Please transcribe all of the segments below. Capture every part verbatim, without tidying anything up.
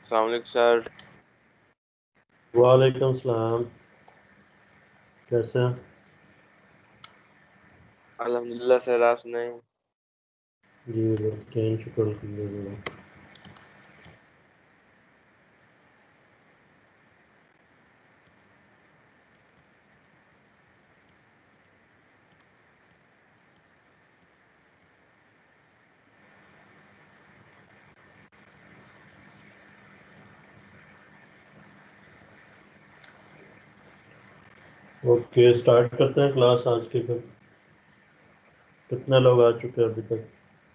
अस्सलाम वालेकुम सर। वालेकुम सलाम। कैसे हैं? अल्हम्दुलिल्लाह सर, आप सुनाएं। जी बढ़िया, शुक्र अल्हम्दुलिल्लाह। ओके, स्टार्ट करते हैं क्लास आज की। फिर कितने लोग आ चुके हैं अभी तक?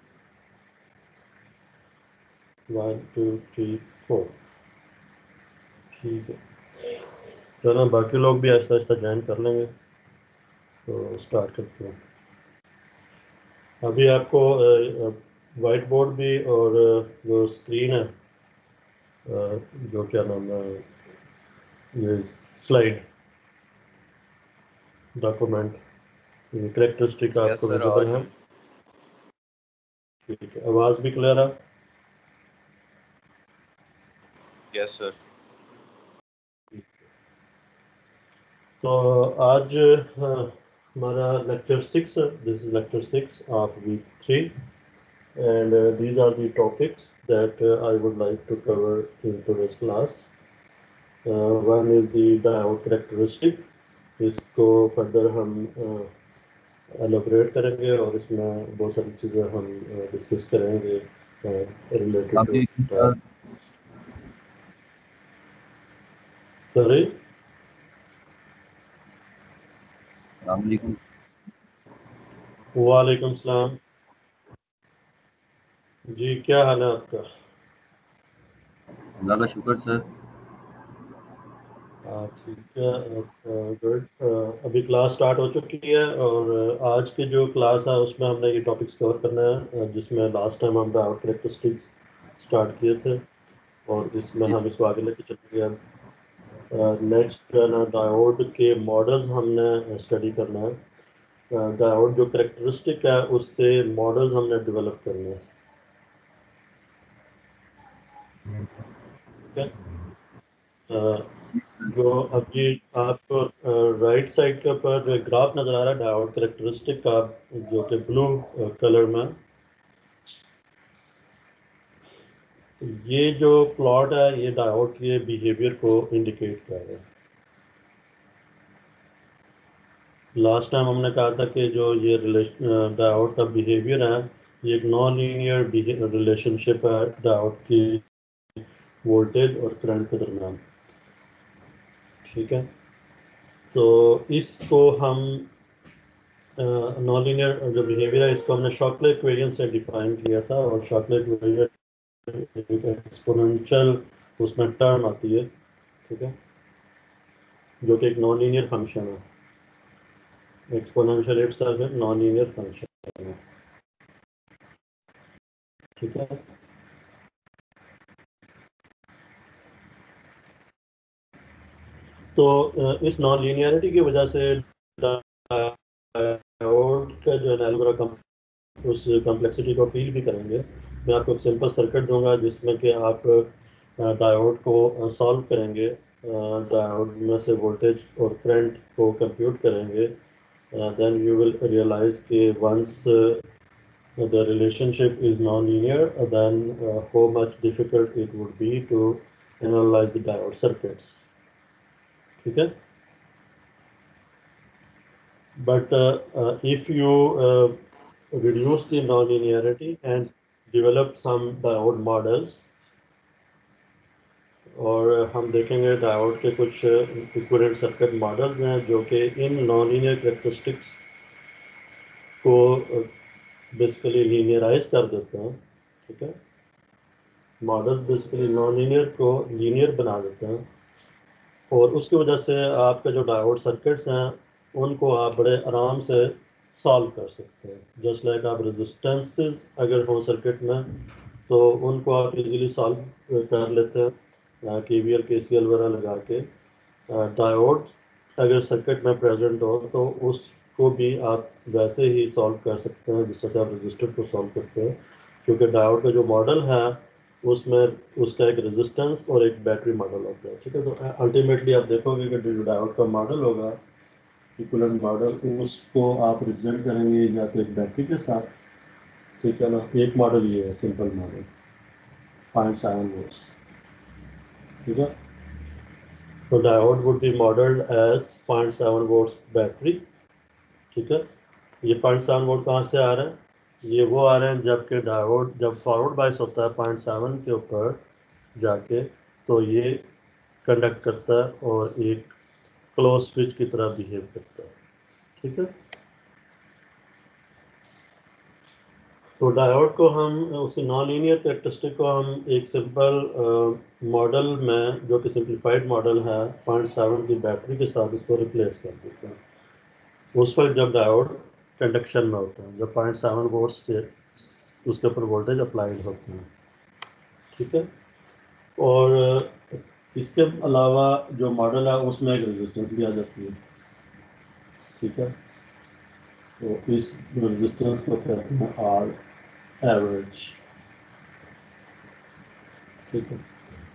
One two three four. ठीक है, चलो बाकी लोग भी आहिस्ता आहिस्ता ज्वाइन कर लेंगे, तो स्टार्ट करते हैं। अभी आपको वाइट बोर्ड भी और अ, जो स्क्रीन है, अ, जो क्या नाम है, ये स्लाइड डॉक्यूमेंट करेक्टरिस्टिक यस आपको सर, आ विजिबल रही है? है। ठीक है, आवाज़ भी क्लियर है? Yes sir. तो आज अ, हमारा lecture six, this is lecture six of week three, and these are the topics that I would like to cover in today's class. One is the diode characteristic. इसको further हम elaborate करेंगे और इसमें बहुत सारी चीज़ें हम डिस्कस करेंगे रिलेटेड टू डायोड। सॉरी, अस्सलामुअलैकुम। वालेकुम सलाम। जी, क्या हाल है आपका? अल्लाह का शुक्र सर। हाँ ठीक है, गुड। अभी क्लास स्टार्ट हो चुकी है और uh, आज की जो क्लास है उसमें हमने ये टॉपिक्स कवर करना है, uh, जिसमें लास्ट टाइम हम डायोड कैरेक्टरिस्टिक्स स्टार्ट किए थे और इसमें जी हम इसको आगे लेके चलेंगे। अब नेक्स्ट ना डायोड के मॉडल्स हमने स्टडी करना है। डायोड जो कैरेक्टरिस्टिक है उससे मॉडल्स हमने डेवलप करने हैं। ठीक है, uh, जो अभी आपको राइट साइड के ऊपर जो ग्राफ नजर आ रहा है डायोड कैरेक्टरिस्टिक का, जो कि ब्लू कलर में, ये जो प्लॉट है ये डायोड के बिहेवियर को इंडिकेट कर रहा है। लास्ट टाइम हमने कहा था कि जो ये डायोड का बिहेवियर है, ये एक नॉन लीनियर रिलेशनशिप है डायोड की वोल्टेज और करंट के दरमियान। ठीक है, तो इसको हम नॉन लीनियर जो बिहेवियर है इसको हमने शॉकले इक्वेशन से डिफाइन किया था, और शॉकले इक्वेशन एक्सपोनेंशियल उसमें टर्म आती है, ठीक है, जो कि एक नॉन लीनियर फंक्शन है। एक्सपोनेंशियल इटसेल्फ एक नॉन लीनियर फंक्शन है। ठीक है, तो इस नॉन लीनियरिटी की वजह से डायोड का जो एनालिसिस उस कम्प्लेक्सिटी को फील भी करेंगे। मैं आपको एक सिंपल सर्किट दूंगा जिसमें कि आप डायोड को सॉल्व करेंगे, डायोड में से वोल्टेज और करंट को कंप्यूट करेंगे। देन यू विल रियलाइज कि once the relationship is non-linear, then uh, how much difficult it would be to analyze the diode circuits. ठीक है, but uh, uh, if you uh, reduce the non-linearity and develop some diode models, और हम देखेंगे diode के कुछ equivalent circuit models हैं जो कि इन नॉन लीनियर कैरेक्टरिस्टिक्स को बेसिकली लीनियराइज कर देते हैं। ठीक है, मॉडल्स बेसिकली नॉन लीनियर को लीनियर बना देते हैं, और उसकी वजह से आपके जो डायोड सर्किट्स हैं उनको आप बड़े आराम से सॉल्व कर सकते हैं। जस्ट लाइक आप रेजिस्टेंसेस अगर हो सर्किट में तो उनको आप इजीली सॉल्व कर लेते हैं के वी एल के सी एल वगैरह लगा के। डायोड अगर सर्किट में प्रेजेंट हो तो उसको भी आप वैसे ही सॉल्व कर सकते हैं जिस तरह से आप रजिस्टर को सॉल्व करते हैं, क्योंकि डायोड का जो मॉडल है उसमें उसका एक रेजिस्टेंस और एक बैटरी मॉडल होता है, ठीक है। तो अल्टीमेटली आप देखोगे कि जो डायोड का मॉडल होगा, इक्विवेलेंट मॉडल, उसको आप रिप्रेजेंट करेंगे या तो एक बैटरी के साथ, ठीक है ना। एक मॉडल ये है, simple model point seven volts, ठीक है। तो diode would be modelled as point seven volts battery, ठीक है। ये पॉइंट सेवन वोल्ट कहाँ से आ रहे हैं? ये वो आ रहे हैं जबकि डायोड जब फॉरवर्ड बायस होता है पॉइंट सेवन के ऊपर जाके, तो ये कंडक्ट करता है और एक क्लोज स्विच की तरह बिहेव करता है, ठीक है। तो डायोड को हम उसकी नॉन लीनियर कैरेक्टरिस्टिक को हम एक सिंपल मॉडल में, जो कि सिंप्लीफाइड मॉडल है पॉइंट सेवन की बैटरी के साथ, इसको रिप्लेस कर देते हैं उस वक्त जब डायोड कंडक्शन में होता है, जब पॉइंट सेवन वोल्ट से उसके ऊपर वोल्टेज अप्लाइड होते हैं, ठीक है। और इसके अलावा जो मॉडल है उसमें एक रेजिस्टेंस भी आ जाती है, ठीक है। तो इस रेजिस्टेंस को कहते हैं आर एवरेज, ठीक है।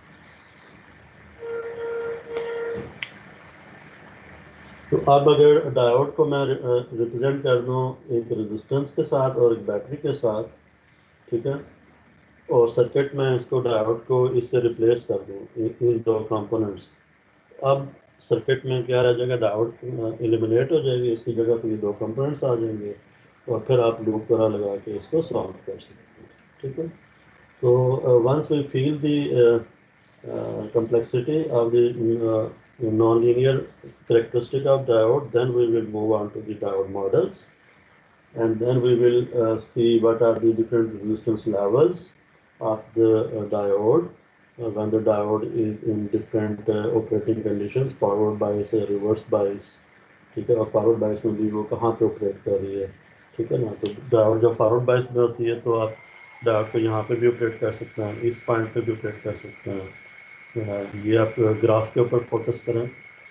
तो अब अगर डायोड को मैं रिप्रेजेंट कर दूं एक रेजिस्टेंस के साथ और एक बैटरी के साथ, ठीक है, और सर्किट में इसको डायोड को इससे रिप्लेस कर दूं इन दो कंपोनेंट्स, अब सर्किट में क्या रह जाएगा? डायोड एलिमिनेट हो जाएगी, इसकी जगह पर ये दो कंपोनेंट्स आ जाएंगे और फिर आप लूप तरह लगा के इसको सॉल्व कर सकते हैं, ठीक है। तो once we feel the complexity of the uh, non-linear characteristic of diode, then we will move on to the diode models, and then we will uh, see what are the different resistance levels of the uh, diode uh, when the diode is in different uh, operating conditions, forward bias, reverse bias, ठीक है। और forward bias में भी वो कहाँ पे operate कर रही है, ठीक है ना। तो डायोड जब फॉरवर्ड बायस में होती है तो आप डायोड को यहाँ पे भी ऑपरेट कर सकते हैं, इस पॉइंट पे भी ऑपरेट कर सकते हैं। ये आप ग्राफ के ऊपर फोकस करें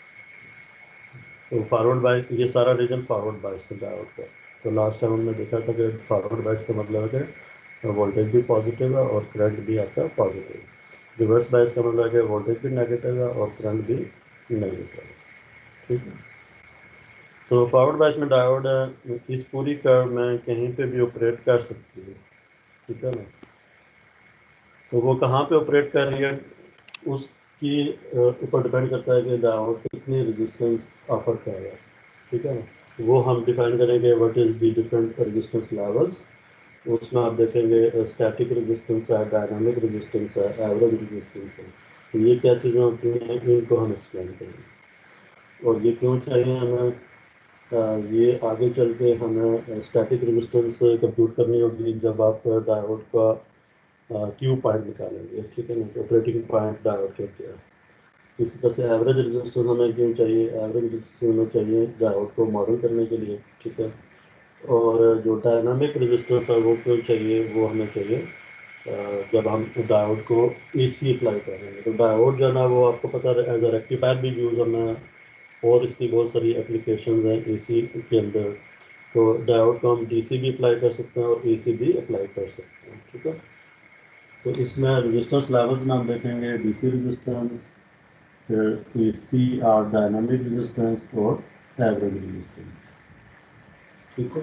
तो फॉरवर्ड बायस, ये सारा रीजन फॉरवर्ड बायस से डायोड का। तो लास्ट टाइम हमने देखा था कि फॉरवर्ड बायस का मतलब है कि वोल्टेज भी पॉजिटिव है और करंट भी आता है पॉजिटिव। रिवर्स बायस का मतलब है कि वोल्टेज भी नेगेटिव है और करंट भी नेगेटिव है, ठीक है। तो फॉरवर्ड बायस में डायोड इस पूरी कर्व में कहीं पे भी ऑपरेट कर सकती है, ठीक है ना। तो वो कहाँ पे ऑपरेट कर रही है उसकी ऊपर डिपेंड करता है कि डायोड कितनी रेजिस्टेंस ऑफर कर रहा है, ठीक है ना। वो हम डिफाइन करेंगे what is the different resistance levels. उसमें आप देखेंगे स्टैटिक रेजिस्टेंस है, डायनामिक रेजिस्टेंस है, एवरेज रेजिस्टेंस है। तो ये क्या चीज़ें होती हैं, इनको हम एक्सप्लेन करेंगे और ये क्यों चाहिए हमें। ये आगे चल के हमें स्टैटिक रेजिस्टेंस कंप्यूट करनी होगी जब आप डायोड का क्यू पॉइंट निकालेंगे, ठीक है ना। ऑपरेटिंग पॉइंट डायोड कहते हैं। इसी तरह से एवरेज रेजिस्टेंस हमें क्यों चाहिए, एवरेज रेजिस्टेंस हमें चाहिए डायोड को मॉडल करने के लिए, ठीक है। और जो डायनामिक रेजिस्टेंस है वो क्यों चाहिए, वो हमें चाहिए जब हम डायोड को एसी अप्लाई करेंगे। तो डायोड जो है ना वो आपको पता है एज अ रेक्टिफायर भी यूज़ होना है और इसकी बहुत सारी एप्लीकेशंस हैं एसी के अंदर। तो डायोड को हम डीसी भी अप्लाई कर सकते हैं और एसी भी अप्लाई कर सकते हैं, ठीक है। तो इसमें रेजिस्टेंस लेवल्स में हम देखेंगे डीसी रेजिस्टेंस, फिर एसी और डायनामिक रेजिस्टेंस और एवरेज रेजिस्टेंस, ठीक है।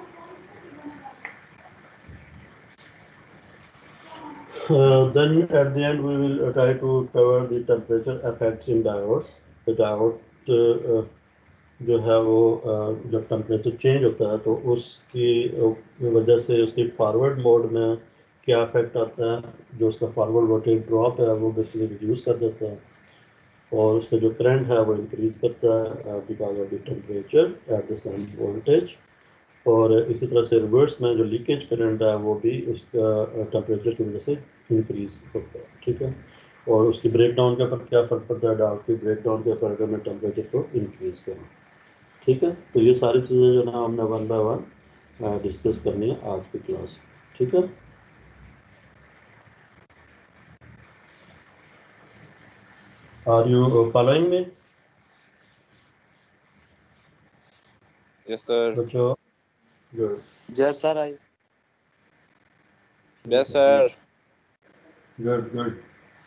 Uh, then at the end we will uh, try to cover the temperature effects in diodes. The diode uh, uh, जो है वो uh, जब टेम्परेचर चेंज होता है तो उसकी uh, वजह से उसकी फॉरवर्ड मोड में क्या इफेक्ट आता है। जो उसका फॉरवर्ड वोल्टेज ड्रॉप है वो बेसिकली रिड्यूस कर देता है और उसका जो करंट है वो इंक्रीज करता है because of the temperature at the same voltage. और इसी तरह से रिवर्स में जो लीकेज करंट है वो भी उसका टेम्परेचर की वजह से इंक्रीज होता है, ठीक है। और उसकी ब्रेक डाउन के ऊपर क्या फ़र्क पड़ता है, डायोड की ब्रेक डाउन के ऊपर अगर मैं टेम्परेचर को इंक्रीज करूँ, ठीक है। तो ये सारी चीज़ें जो ना हमने वन बाय वन डिस्कस करनी है आज की क्लास, ठीक है। Are you following me Yes, sir. बच्चों? Good. Yes, sir. I. Yes, sir. Good good.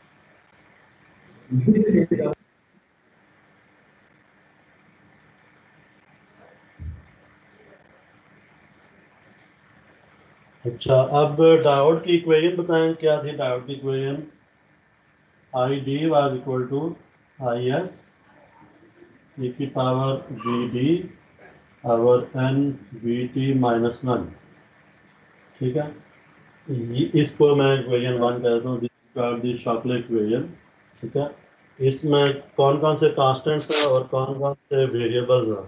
अच्छा, अब डायोड की इक्वेशन बताएं, क्या थी डायोड की equation? I D was equal to I S e की power V D over N V T minus one. ठीक है, ये इसको मैं इक्वेशन वन कहता हूँ, दी शॉकले इक्वेशन। ठीक है, इसमें कौन कौन से कांस्टेंट्स हैं और कौन कौन से वेरिएबल्स हैं?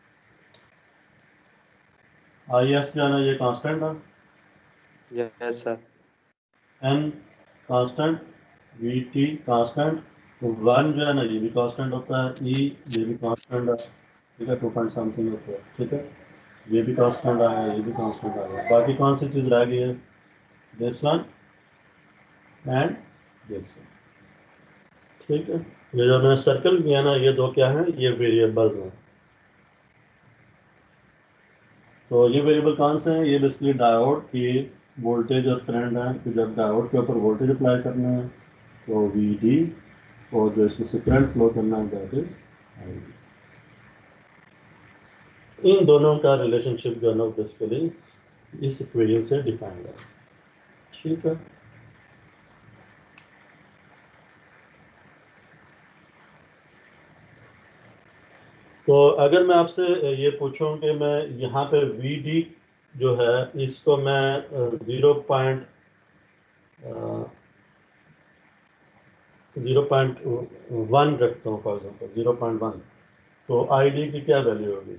आई एस जो है ना, ये कांस्टेंट है, yes sir. N constant, V T constant, one जो है ना ये भी कांस्टेंट होता है, ई ये भी कांस्टेंट है। ठीक है, टू पॉइंट समथिंग होता है। ठीक है, ये भी कांस्टेंट आया, ये भी कांस्टेंट आया। बाकी कौन सी चीज़ रह गई है? This one and this one. ठीक है, ये जो मैंने सर्कल किया ना, ये दो क्या हैं? ये वेरिएबल्स हैं। तो ये वेरिएबल कौन से हैं? ये बेसिकली डायोड की वोल्टेज और करंट है कि जब डायोड के ऊपर वोल्टेज अप्लाई करना है तो वी डी, और जो इसमें से करंट फ्लो करना है दैट इज आई डी। इन दोनों का रिलेशनशिप जो है ना बेसिकली इस इक्वेशन से डिफाइंड है। ठीक है, तो अगर मैं आपसे ये पूछूं कि मैं यहाँ पे वी डी जो है इसको मैं zero point zero point one रखता हूँ for example, zero point one, तो आई डी की क्या वैल्यू होगी?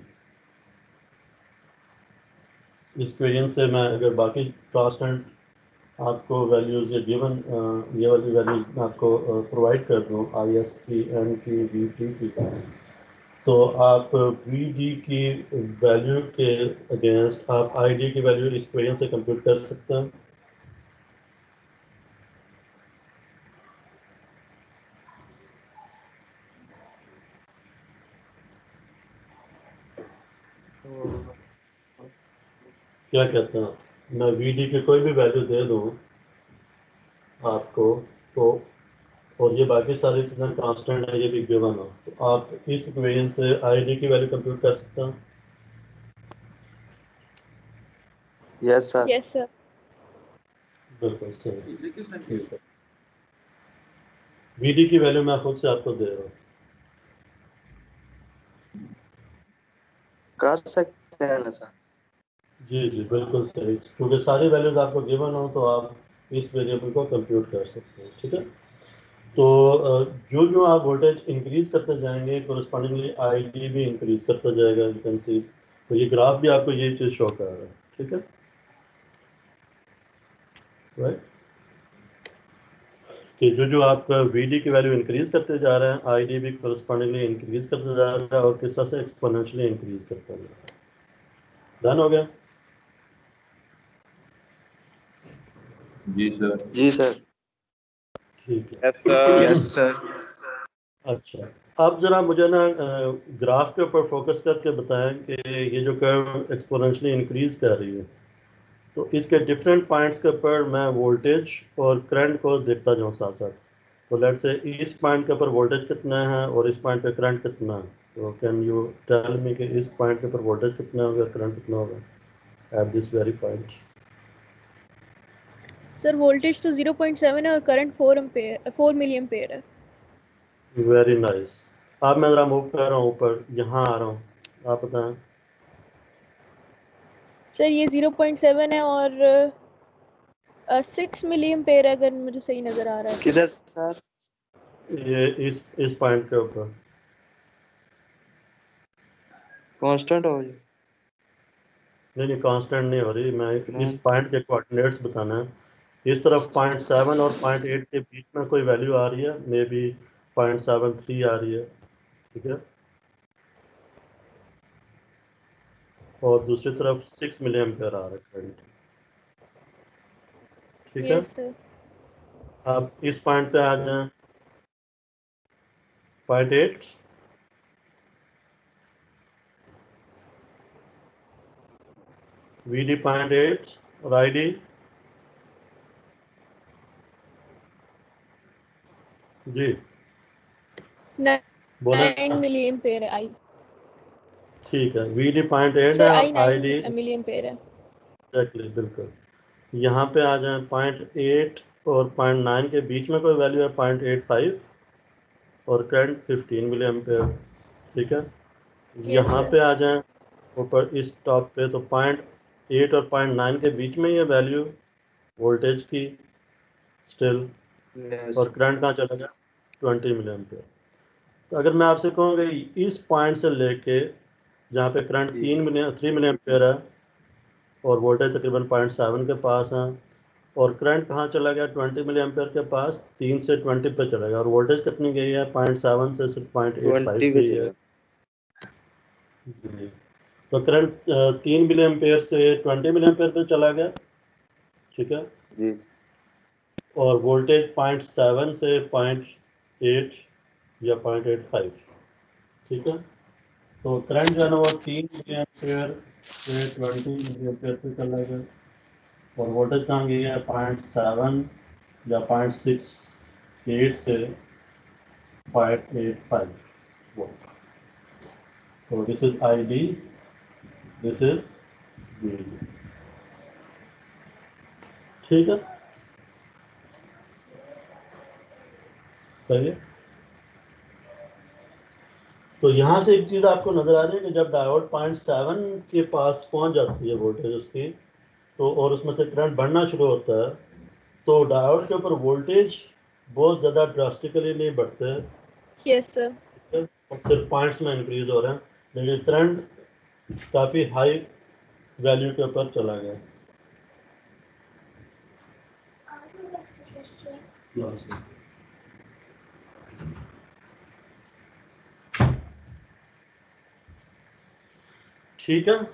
इस इक्वेशन से मैं अगर बाकी कांस्टेंट आपको वैल्यूज ये गिवन ये वाली वैल्यूज आपको प्रोवाइड कर दूँ, आई एस की, एन की, वी टी की, तो आप वी डी की वैल्यू के अगेंस्ट आप आई डी की वैल्यू इस इक्वेशन से कंप्यूट कर सकते हैं। क्या कहते हैं? मैं वी डी की कोई भी वैल्यू दे दूँ आपको, तो और ये बाकी सारी चीज़ें कांस्टेंट है, ये भी गिवन हो, तो आप इस इक्वेशन से आई डी की वैल्यू कंप्यूट कर सकते हैं। Yes sir. Yes sir. बिल्कुल सही, ठीक है। वी डी की वैल्यू मैं खुद से आपको दे रहा हूँ। कर सकते हैं ना सर? जी जी बिल्कुल सही, क्योंकि सारी वैल्यूज आपको गिवन हो तो आप इस वेरिएबल को कंप्यूट कर सकते हैं। ठीक है, तो अ, जो जो आप वोल्टेज इंक्रीज करते जाएंगे कोरस्पॉन्डिंगली आई डी भी इंक्रीज करता जाएगा। यू कैन सी, तो ये ग्राफ भी आपको ये चीज़ शो कर रहा है। ठीक है, राइट, कि जो जो आपका वी डी की वैल्यू इंक्रीज करते जा रहे हैं, आई डी भी कोरस्पॉन्डिंगली इंक्रीज करते जा रहा है और किस तरह से एक्सपोनेंशियली इंक्रीज करता जा रहा है। डन हो गया? जी सर। जी सर। ठीक है, यस सर। Yes sir. अच्छा, अब जरा मुझे ना ग्राफ के ऊपर फोकस करके बताएं कि ये जो कर्व एक्सपोनेंशियली इंक्रीज कर रही है, तो इसके डिफरेंट पॉइंट्स के ऊपर मैं वोल्टेज और करंट को देखता जाऊँ साथ साथ। तो लेट से इस पॉइंट के ऊपर वोल्टेज कितना है और इस पॉइंट पे करंट कितना है, तो कैन यू टेल मी कि इस पॉइंट के ऊपर वोल्टेज कितना होगा, करंट कितना होगा at this very point? Sir voltage तो ज़ीरो पॉइंट सेवन है और current four ampere four milliampere है। Very nice. अब मैं ज़रा मूव कर रहा हूँ ऊपर, यहाँ आ रहा हूँ, आप बताएं। सर ये ज़ीरो पॉइंट सेवन है और सिक्स मिली एम्पेयर है, अगर मुझे सही नज़र आ रहा है। किधर सर? ये इस इस पॉइंट के ऊपर कांस्टेंट हो जी? नहीं नहीं, कांस्टेंट नहीं हो रही, मैं इस करंट पॉइंट के कोऑर्डिनेट्स बताना है। इस तरफ पॉइंट सेवन और पॉइंट एट के बीच में कोई वैल्यू आ रही है, maybe point seven three आ रही है। ठीक है, और दूसरी तरफ सिक्स मिली एम्पेयर आ रहा है करंट। ठीक है, यस सर। अब इस पॉइंट पे आ जाए, point eight, V D point eight और आई डी जी बोले। नाइन मिलियन पेयर है आई। ठीक है, V D point eight sir है आई और I D nine milliampere है। एग्जैक्टली बिल्कुल। यहाँ पे आ जाए पॉइंट एट और पॉइंट नाइन के बीच में कोई वैल्यू है पॉइंट एट फाइव और करंट फिफ्टीन मिलियन एम्पेयर। ठीक है, यस यहाँ सर। पे आ जाए ऊपर इस टॉप पे, तो पॉइंट एट और पॉइंट नाइन के बीच में ये वैल्यू वोल्टेज की स्टिल, यस और करंट कहाँ चला गया ट्वेंटी मिलियन एम्पेयर। तो अगर मैं आपसे कहूँगा इस पॉइंट से लेके जहाँ पे करंट जी तीन मिलियन थ्री मिलियन एम्पेयर है और वोल्टेज तकरीबन पॉइंट सेवन के पास है, और करंट कहाँ चला गया ट्वेंटी मिली एम्पेयर के पास, तीन से ट्वेंटी पे चला गया, और वोल्टेज कितनी गई है पॉइंट सेवन से सिर्फ पॉइंट एट फाइव ट्वेंटी पे गई है। चला। जी। तो करंट तीन मिली एम्पेयर से ट्वेंटी मिली एम्पेयर पे चला गया। ठीक है, जी और वोल्टेज पॉइंट सेवन से पॉइंट एट या पॉइंट एट फाइव। ठीक है, तो करंट जो है ना वो तीन मिली एम्पेयर से ट्वेंटी मिली एम्पेयर पे चला गया, और वोल्टेज कहाँ गई है पॉइंट सेवन या पॉइंट सिक्स एट से पॉइंट एट फाइव वोल्ट। तो this is I D, this is V D. ठीक है, सही है। तो यहाँ से एक चीज़ आपको नजर आ रही है कि जब डायोड पॉइंट सेवन के पास पहुँच जाती है वोल्टेज उसकी, तो और उसमें से करंट बढ़ना शुरू होता है, तो डायोड के ऊपर वोल्टेज बहुत ज़्यादा ड्रास्टिकली नहीं बढ़ते हैं, यस सर। और सिर्फ पॉइंट्स में इंक्रीज हो रहे हैं, लेकिन करंट काफ़ी हाई वैल्यू के ऊपर चला गया। ठीक है,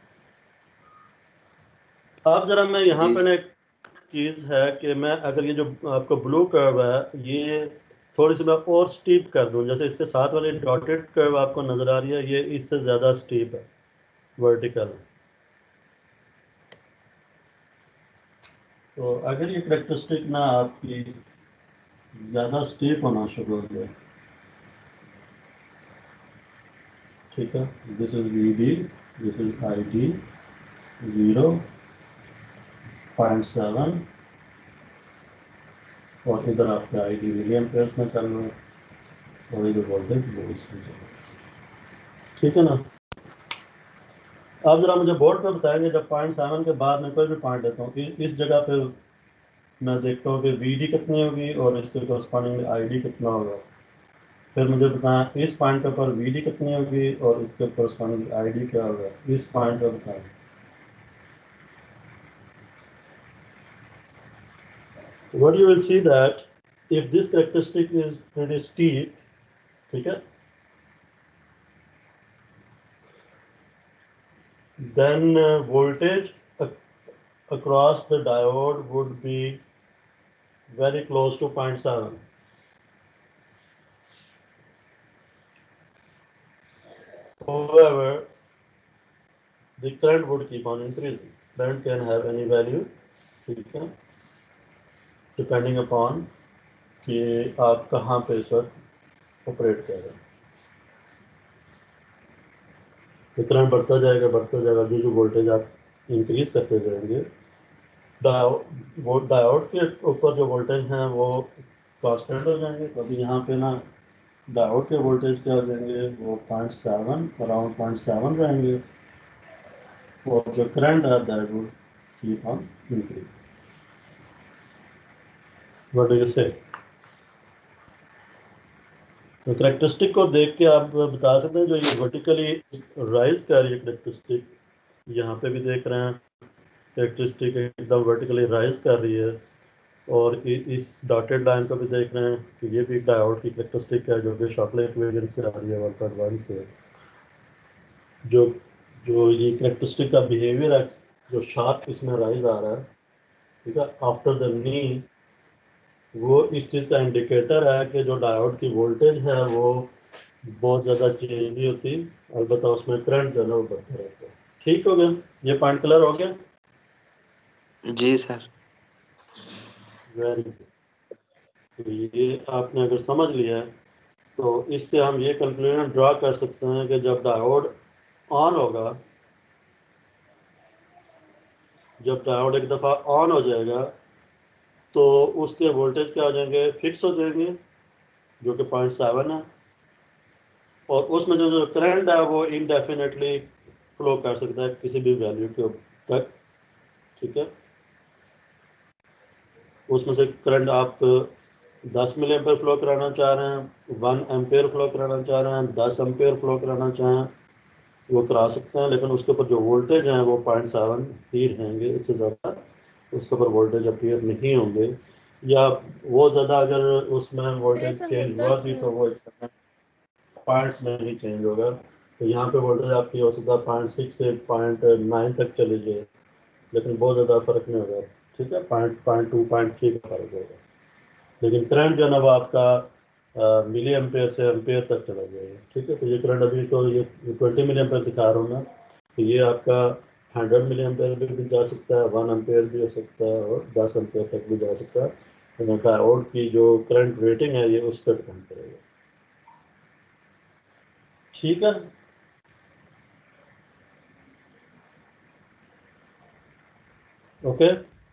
अब जरा मैं यहाँ जी पे ना एक चीज़ है कि मैं अगर ये जो आपको ब्लू कर्व है ये थोड़ी सी मैं और स्टीप कर दूं, जैसे इसके साथ वाली डॉटेड कर्व आपको नजर आ रही है, ये इससे ज़्यादा स्टीप है वर्टिकल। तो अगर ये करेक्टरिस्टिक ना आपकी ज़्यादा स्टीप होना शुरू हो जाए, ठीक है, this is V D, this is I D, zero point seven, और इधर आपका आई डी मिली एम्पेयर्स में चल रहा है, और इधर वोल्टेज वोल्ट्स में चल रहा है। ठीक है ना। आप जरा मुझे बोर्ड पे बताएंगे जब पॉइंट सेवन के बाद मैं कोई भी पॉइंट लेता हूँ, इस जगह पे मैं देखता हूँ कि वी डी कितनी होगी और इसके कॉरस्पॉन्डिंग आई डी कितना होगा। फिर मुझे बताएं इस पॉइंट के ऊपर वी डी कितनी होगी और इसके कॉरस्पॉन्डिंग आई डी क्या होगा, इस पॉइंट पे बताएं। What you will see that if this characteristic is pretty steep, ठीक है, then uh, voltage ac across the diode would be very close to zero point seven. However, the current would keep on increasing. Current can have any value, ठीक है, depending upon कि आप कहाँ पे इस वक्त ऑपरेट कर रहे हैं। तो करंट बढ़ता जाएगा बढ़ता जाएगा, जो जो वोल्टेज आप इंक्रीज करते जाएंगे, डायोड डायोड के ऊपर जो वोल्टेज हैं वो कांस्टेंट हो जाएंगे। तो अभी यहाँ पे ना डायोड के वोल्टेज क्या हो जाएंगे, वो point seven around point seven रहेंगे, और जो करंट है that would keep on increase. What do you say? तो करेक्टरिस्टिक को देख के आप बता सकते हैं जो ये वर्टिकली राइज कर रही है करेक्टरिस्टिक, यहाँ पे भी देख रहे हैं करेक्टरिस्टिक एकदम वर्टिकली राइज कर रही है, और इस डॉटेड लाइन को भी देख रहे हैं कि ये भी डायोड की करेक्टरिस्टिक है जो कि शॉर्टलाइट वेरिएंट से आ रही है वन पॉइंट वन से। जो जो ये करेक्टरिस्टिक का बिहेवियर है, जो शार्प इसमें राइज आ रहा है, ठीक है, आफ्टर द नी, वो इस चीज़ का इंडिकेटर है कि जो डायोड की वोल्टेज है वो बहुत ज़्यादा चेंज नहीं होती, अलबत्ता उसमें करंट जो है वो बढ़ता रहता है। ठीक हो गया, ये पॉइंट क्लियर हो गया? जी सर। Very good. तो ये आपने अगर समझ लिया है तो इससे हम ये कंक्लूजन ड्रा कर सकते हैं कि जब डायोड ऑन होगा, जब डायोड एक दफ़ा ऑन हो जाएगा तो उसके वोल्टेज क्या हो जाएंगे, फिक्स हो जाएंगे, जो कि पॉइंट सेवन है, और उसमें जो जो करंट है वो इनडेफिनेटली फ्लो कर सकता है किसी भी वैल्यू के तक, ठीक है। उसमें से करंट आप दस मिली एम्पेयर फ्लो कराना चाह रहे हैं, वन एम्पेयर फ्लो कराना चाह रहे हैं, दस एम्पेयर फ्लो कराना चाहें, वो करा सकते हैं, लेकिन उसके ऊपर जो वोल्टेज हैं वो पॉइंट सेवन ही रहेंगे, इससे ज़्यादा उसके ऊपर वोल्टेज अपीयर नहीं होंगे, या वो ज़्यादा अगर उसमें वोल्टेज ऐसा चेंज होता हुआ भी क्यों? तो वो पॉइंट्स में ही चेंज होगा। तो यहाँ पे वोल्टेज आपकी हो सकता है पॉइंट सिक्स से पॉइंट नाइन तक चली जाए, लेकिन बहुत ज़्यादा फर्क नहीं होगा, ठीक है, point point two point three का फर्क होगा, लेकिन करंट जो है ना वो आपका मिली एम्पेयर से एम्पेयर तक चला जाएगा, ठीक है। तो ये करंट अभी तो ये ट्वेंटी मिली एम्पेयर दिखा रहा हूँ मैं, तो ये आपका हंड्रेड मिली एम्पेयर भी, भी जा सकता है, वन एम्पेयर भी हो सकता है, और दस एम्पेयर तक भी जा सकता है। डायोड की जो करंट रेटिंग है ये उस पर डिपेंड करेगा, ठीक है। ओके,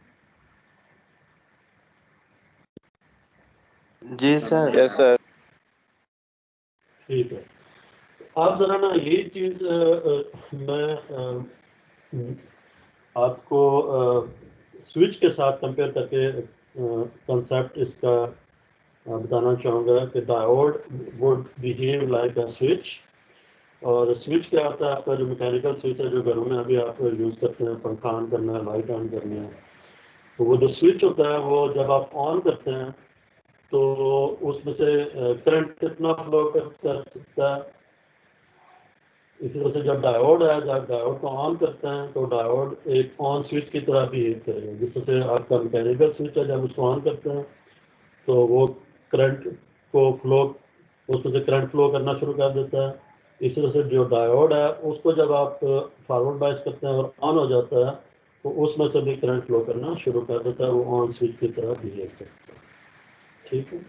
जी सर। Yes, sir. ठीक है। आप जरा ना ये चीज़ मैं अ, आपको स्विच के साथ कंपेयर करके कंसेप्ट इसका अ, बताना चाहूँगा कि diode would behave like a switch. और स्विच क्या होता है, आपका जो मैकेनिकल स्विच है जो घरों में अभी आप यूज़ करते हैं, पंखा ऑन करना है, लाइट ऑन करनी है, तो वो जो स्विच होता है वो जब आप ऑन करते हैं तो उसमें से करंट कितना फ्लो कर कर सकता है। इसी तरह से जब डायोड है, जब डायोड को ऑन करते हैं तो डायोड एक ऑन स्विच की तरह बिहेव करेगा, जिससे आपका मैकेनिकल स्विच है जब उसको ऑन करते हैं तो वो करंट को फ्लो, उसमें से करंट फ्लो करना शुरू कर देता है। इसी तरह से जो डायोड है उसको जब आप फॉरवर्ड बायस करते हैं और ऑन हो जाता है तो उसमें से भी करंट फ्लो करना शुरू कर देता है, वो ऑन स्विच की तरह बिहेव करता है, ठीक है।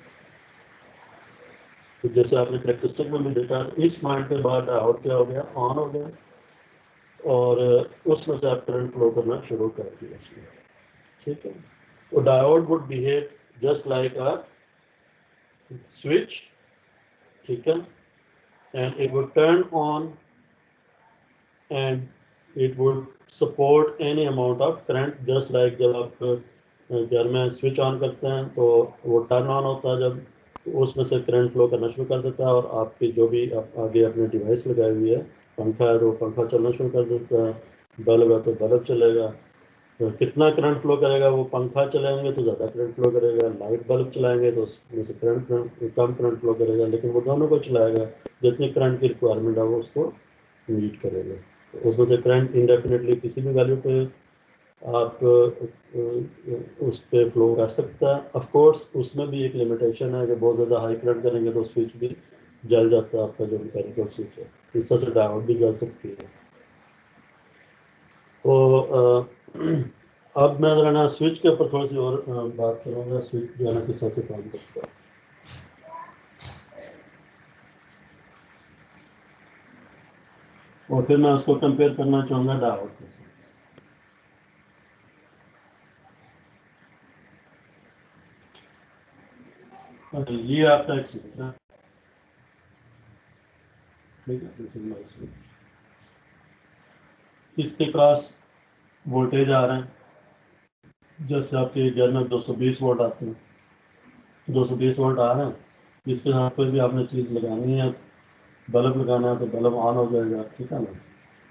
तो जैसे आपने करेक्टरिस्टिक में भी देखा, इस पॉइंट के बाद डायोड क्या हो गया, ऑन हो गया, और उसमें से आप करंट फ्लो करना शुरू कर दिया, ठीक है। तो diode would behave just like a switch, ठीक है, and it would turn on and it would support any amount of current, just like जब आप घर में स्विच ऑन करते हैं तो वो टर्न ऑन होता है, जब उसमें से करंट फ्लो करना शुरू कर देता है, और आपकी जो भी आप आगे अपने डिवाइस लगाई हुई है, पंखा है तो पंखा चलना शुरू कर देता है, बल्ब है तो बल्ब चलेगा। तो कितना करंट फ्लो करेगा, वो पंखा चलाएंगे तो ज़्यादा करंट फ्लो करेगा, लाइट बल्ब चलाएंगे तो उसमें से करंट कम करंट फ्लो करेगा, लेकिन वो दोनों को चलाएगा, जितनी करंट की रिक्वायरमेंट है वो उसको मीट करेगा। तो उसमें से करंट इंडेफिनेटली किसी भी वैल्यू पे आप उस पर फ्लो कर सकता है। ऑफ कोर्स उसमें भी एक लिमिटेशन है कि बहुत ज़्यादा हाई करंट करेंगे तो स्विच भी जल जाता है, आपका जो मैकेनिकल स्विच है, इस तरह से डायोड भी जल सकती है। तो अब मैं जरा ना स्विच के ऊपर थोड़ी सी और बात करूँगा, स्विच जो है ना किस तरह से काम करता है। और फिर मैं उसको कंपेयर करना चाहूँगा डायोड के साथ। ये आपका एक स्विच है, ठीक है, दिस इज माय स्विच। इसके पास वोल्टेज आ रहे हैं, जैसे आपके घर में दो सौ बीस वोल्ट आते हैं, दो सौ बीस वोल्ट आ रहे हैं, इसके साथ कोई भी आपने चीज़ लगानी है, बल्ब लगाना है तो बल्ब ऑन हो जाएगा, ठीक है ना।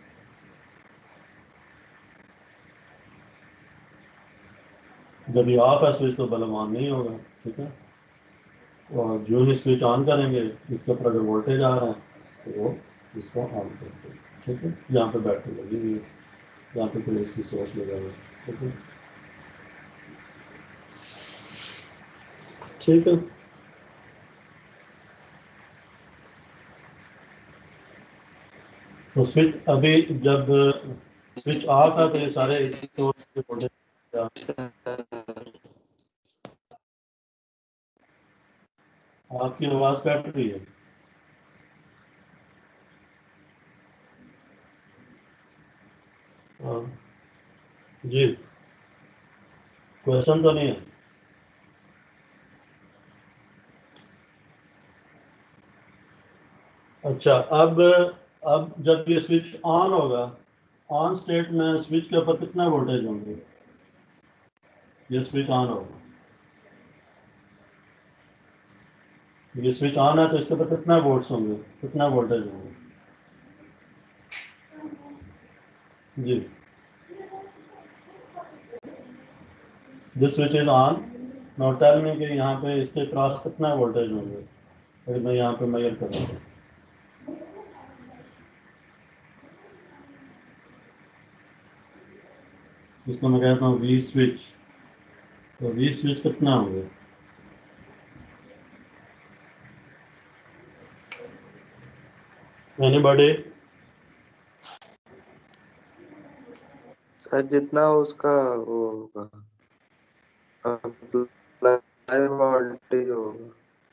जब ये ऑफ है स्विच तो बल्ब ऑन नहीं होगा, ठीक है। और जो ही स्विच ऑन करेंगे, इसके ऊपर अगर वोल्टेज आ रहा है तो वो इसको ऑन करते हैं, ठीक है। यहाँ पे बैटरी लगी हुई है, यहाँ पे कोई एसी सोर्स लगा हुआ है, ठीक है, ठीक है। तो स्विच अभी जब स्विच ऑफ है तो ये सारे सोर्स के वोल्टेज आपकी आवाज कट रही है। हाँ जी, क्वेश्चन तो नहीं है। अच्छा, अब अब जब ये स्विच ऑन होगा, ऑन स्टेट में स्विच के ऊपर कितना वोल्टेज होंगे? ये स्विच ऑन होगा, ये स्विच ऑन है तो इसके ऊपर कितना वोल्ट्स होंगे, कितना वोल्टेज होंगे? जी, this switch is on, now tell me कि यहाँ पे इसके क्रॉस कितना वोल्टेज होंगे अगर मैं यहाँ पे मेजर करूँ। इसको मैं कहता हूँ वी स्विच, तो वी स्विच कितना होंगे? एनीबॉडी? सर जितना उसका वो होगा अप्लाई वोल्टेज होगा।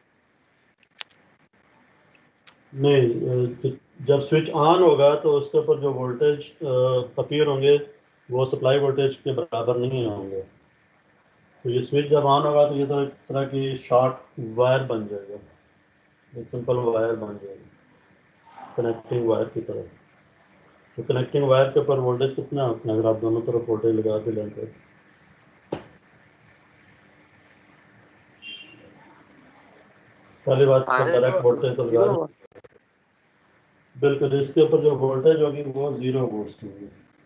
नहीं, जब स्विच ऑन होगा तो उसके ऊपर जो वोल्टेज अपीयर होंगे वो सप्लाई वोल्टेज के बराबर नहीं होंगे। तो ये स्विच जब ऑन होगा तो ये तो एक तरह की शॉर्ट वायर बन जाएगा, एक सिंपल वायर बन जाएगा कनेक्टिंग वायर की तरह। तो कनेक्टिंग वायर के ऊपर वोल्टेज कितना होता है अगर आप दोनों तरफ वोल्टेज लगा के लेंगे? पहली बात तो अरे डायरेक्ट तो वोल्टेज तो लगा जीरो नहीं, बिल्कुल इसके ऊपर जो वोल्टेज होगी वो जीरो वोल्ट होगी।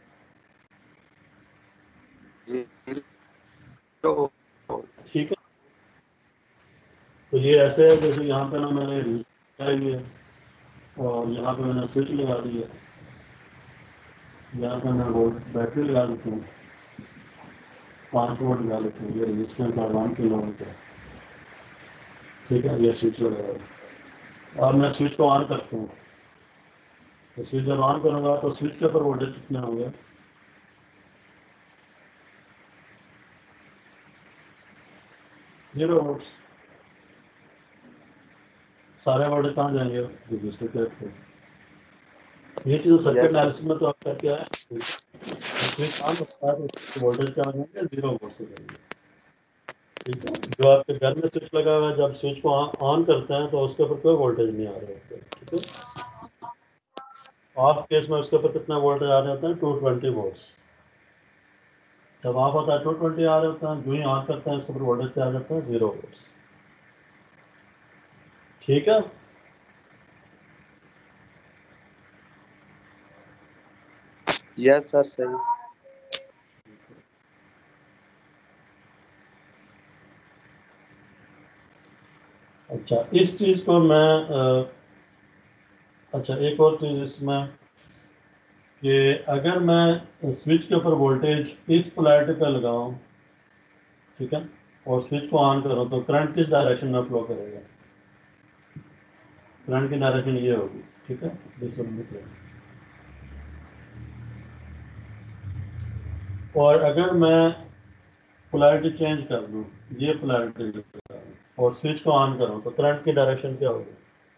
जीरो ठीक है, तो ये ऐसे है जैसे यहाँ पे ना मैंने लगाई है और यहाँ पे मैंने स्विच लगा दी है, यहाँ पे मैं वोल्ट बैटरी लगा देती हूँ, पाँच वोल्ट लगा लेती हूँ, ये रेजिस्टेंस है वन किलोमीटर। ठीक है, ये स्विच लगा और मैं स्विच को ऑन करता हूँ, तो स्विच जब ऑन करूँगा तो स्विच के ऊपर वोल्टेज कितने होंगे? Zero volt. सारे वोल्टेज कहाँ जाएंगे? रजिस्टर के ऊपर। ये चीज़ सर्किट यस एनालिसिस में तो आपका क्या है, स्विच ऑन होता है तो वोल्टेज क्या हो जाएंगे? जीरो वोल्ट से जाएंगे। ठीक है, जो आपके घर में स्विच लगा हुआ है जब स्विच को ऑन करते हैं तो उसके ऊपर कोई वोल्टेज नहीं आ रहा होता है। ठीक है, ऑफ केस में उसके ऊपर कितना वोल्टेज आ रहे होते हैं? Two twenty volts. जब ऑफ होता है टू ट्वेंटी आ रहे होते हैं, जो ही ऑन करते हैं उसके ऊपर वोल्टेज क्या आ जाता है? Zero volts. ठीक है, यस सर सही। अच्छा इस चीज़ को मैं अ, अच्छा एक और चीज़ इसमें कि अगर मैं स्विच के ऊपर वोल्टेज इस पोलैरिटी पर लगाऊं, ठीक है, और स्विच को ऑन करूं तो करंट किस डायरेक्शन में फ्लो करेगा? करंट की डायरेक्शन ये होगी। ठीक है, दिस विल बी करंट। और अगर मैं पोलैरिटी चेंज कर दूं, ये पोलैरिटी और स्विच को ऑन करूं तो करंट की डायरेक्शन क्या होगी?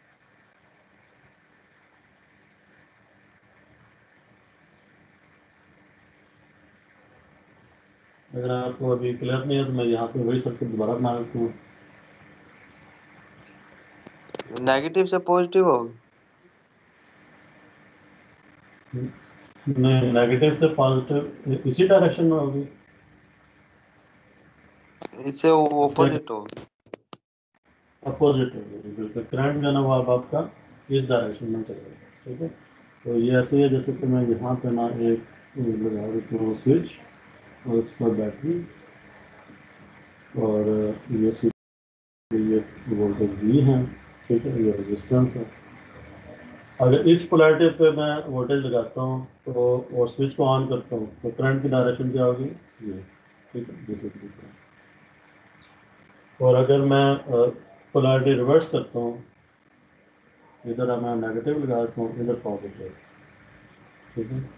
अगर आपको अभी क्लियर नहीं है तो मैं यहाँ पे वही सर्किट दोबारा बना देता हूँ। नेगेटिव से पॉजिटिव होगा। नहीं, नेगेटिव से पॉजिटिव इसी डायरेक्शन में होगी। इससे ऑपोजिट होगा। अपोजिट होगी बिल्कुल, करंट जो है ना वो अब आपका इस डायरेक्शन में चलेगा। ठीक है, तो ये ऐसे है जैसे कि मैं यहाँ पे ना एक लगा देता हूँ स्विच और उसका बैटरी और ये स्विच, ये वोल्टेज वी है। ठीक है, ये रेजिस्टेंस है। अगर इस पोलैरिटी पे मैं वोल्टेज लगाता हूँ तो और स्विच को ऑन करता हूँ तो करंट की डायरेक्शन क्या होगी? ये। ठीक है, जैसे कि और अगर मैं पोलैरिटी रिवर्स करता हूँ, इधर मैं नेगेटिव लगाता हूँ, इधर पॉजिटिव। ठीक है,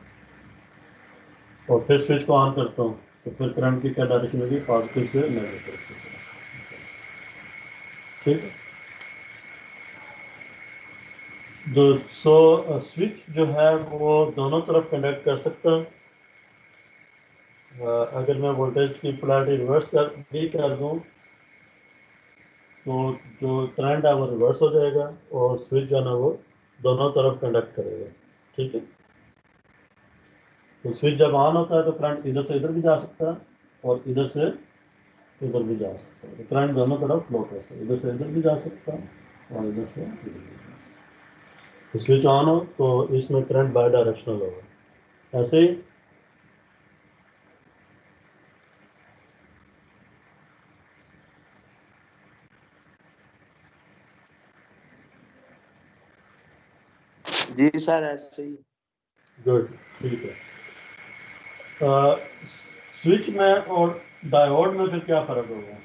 और फिर स्विच को ऑन करता हूँ तो फिर करंट की क्या डायरेक्शन होगी? पॉजिटिव से नेगेटिव की तरफ। ठीक है, जो सो स्विच जो है वो दोनों तरफ कंडक्ट कर सकता है। uh, अगर मैं वोल्टेज की पोलैरिटी रिवर्स कर भी कर दूं तो जो करंट है वो रिवर्स हो जाएगा और स्विच जो है ना वो दोनों तरफ कंडक्ट करेगा। ठीक है, तो स्विच जब ऑन होता है तो करंट इधर से इधर भी जा सकता है और इधर से इधर भी जा सकता है। तो करंट दोनों तरफ फ्लो कर सकता है, इधर से इधर भी जा सकता है और इधर से इधर भी जा सकता है। तो स्विच ऑन हो तो इसमें करंट बाई डायरेक्शनल होगा। ऐसे ही जी सर ऐसे ही। गुड, ठीक है। स्विच में और डायोड में फिर क्या फ़र्क होगा,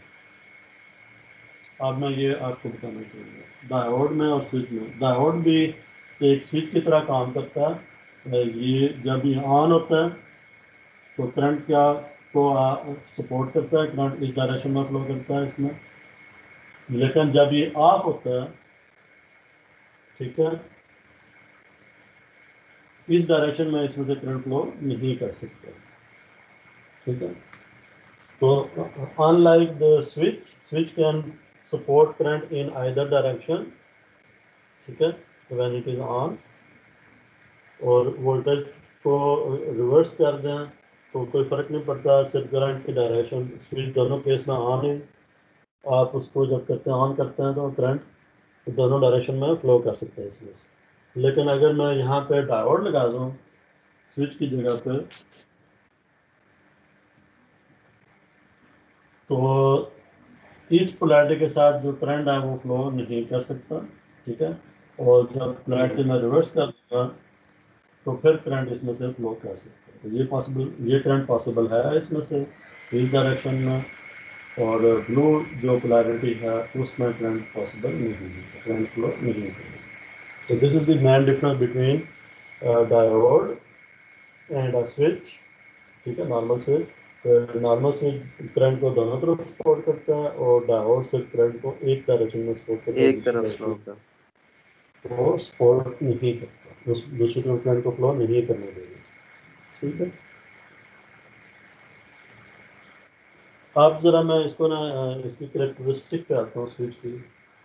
अब मैं ये आपको बताना चाहूँगा। डायोड में और स्विच में, डायोड भी एक स्विच की तरह काम करता है। ये जब ये ऑन होता है तो करंट क्या को सपोर्ट करता है, करंट इस डायरेक्शन में फ्लो करता है इसमें। लेकिन जब ये ऑफ होता है, ठीक है, इस डायरेक्शन में इसमें से करंट फ्लो नहीं कर सकता। ठीक है, तो unlike the switch, switch can support current in either direction. ठीक है, व्हेन इट इज ऑन, और वोल्टेज को रिवर्स कर दें तो कोई फ़र्क नहीं पड़ता, सिर्फ करंट की डायरेक्शन। स्विच दोनों केस में ऑन है, आप उसको जब करते हैं ऑन करते हैं तो करंट दोनों डायरेक्शन में फ्लो कर सकते हैं इसमें से। लेकिन अगर मैं यहाँ पे डायोड लगा दूँ स्विच की जगह पे तो इस पोलैरिटी के साथ जो करंट है वो फ्लो नहीं कर सकता। ठीक है, और जब पोलैरिटी में रिवर्स कर दूँगा तो फिर करंट इसमें से फ्लो कर सकता है। तो ये पॉसिबल, ये करंट पॉसिबल है इसमें से इस डायरेक्शन में, और ब्लू जो पोलैरिटी है उसमें करंट पॉसिबल नहीं है, करंट फ्लो नहीं है। तो this is the main difference between diode and a switch. ठीक है, normal switch, normal switch current को दोनों तरफ सपोर्ट करता है और डायोड से करंट को एक डायरेक्शन में सपोर्ट करता है, एक दूसरी तरफ फ्लो डायरेक्शन का। को सपोर्ट नहीं करता, उस दूसरी तरफ करंट को फ्लो नहीं करने देगा। ठीक है, अब जरा मैं इसको ना अ, इसकी करेक्टरिस्टिक पे आता हूँ स्विच की।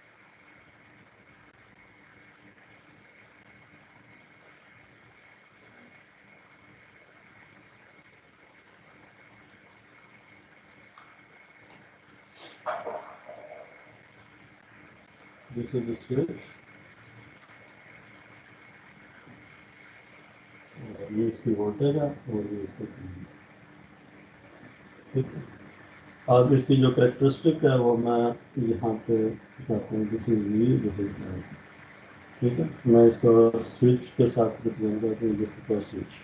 दिस इज द स्विच, ये इसकी वोल्टेज है और ये इसकी करंट। ठीक है, अब इसकी जो करेक्टरिस्टिक है वो मैं यहाँ पे दिखाता हूँ। This is V, this is I. ठीक है, मैं इसको स्विच के साथ रिप्रेजेंट करता हूँ, दिस इज स्विच।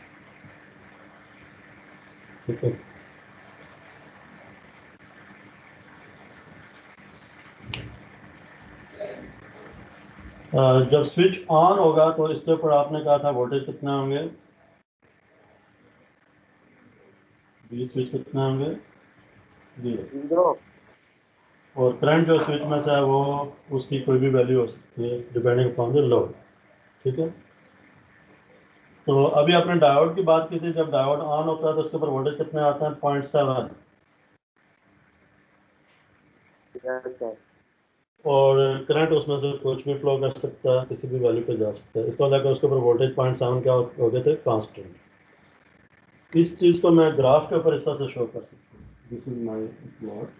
ठीक है, अ, जब स्विच ऑन होगा तो इसके ऊपर आपने कहा था वोल्टेज कितना होंगे, बी स्विच कितना होंगे, जीरो। जीरो। और करंट जो स्विच में से है वो उसकी कोई भी वैल्यू हो सकती है डिपेंडिंग अपॉन द लोड। ठीक है, तो अभी आपने डायोड की बात की थी, जब डायोड ऑन होता है तो उसके ऊपर वोल्टेज कितने आते हैं, पॉइंट सेवन। Yes sir. और करंट उसमें से कुछ भी फ्लो कर सकता है, किसी भी वैल्यू पे जा सकता है। इसका मतलब उसके ऊपर वोल्टेज पॉइंट सेवन क्या हो गए थे, कांस्टेंट। इस चीज़ को मैं ग्राफ के ऊपर इस तरह से शो कर सकता हूँ। This is my plot.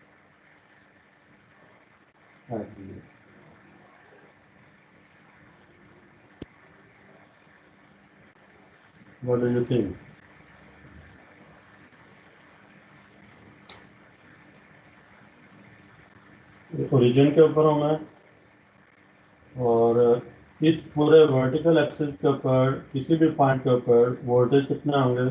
What do you think? Origin के ऊपर हूँ मैं, और इस पूरे वर्टिकल एक्सिस के ऊपर किसी भी पॉइंट के ऊपर वोल्टेज कितने होंगे,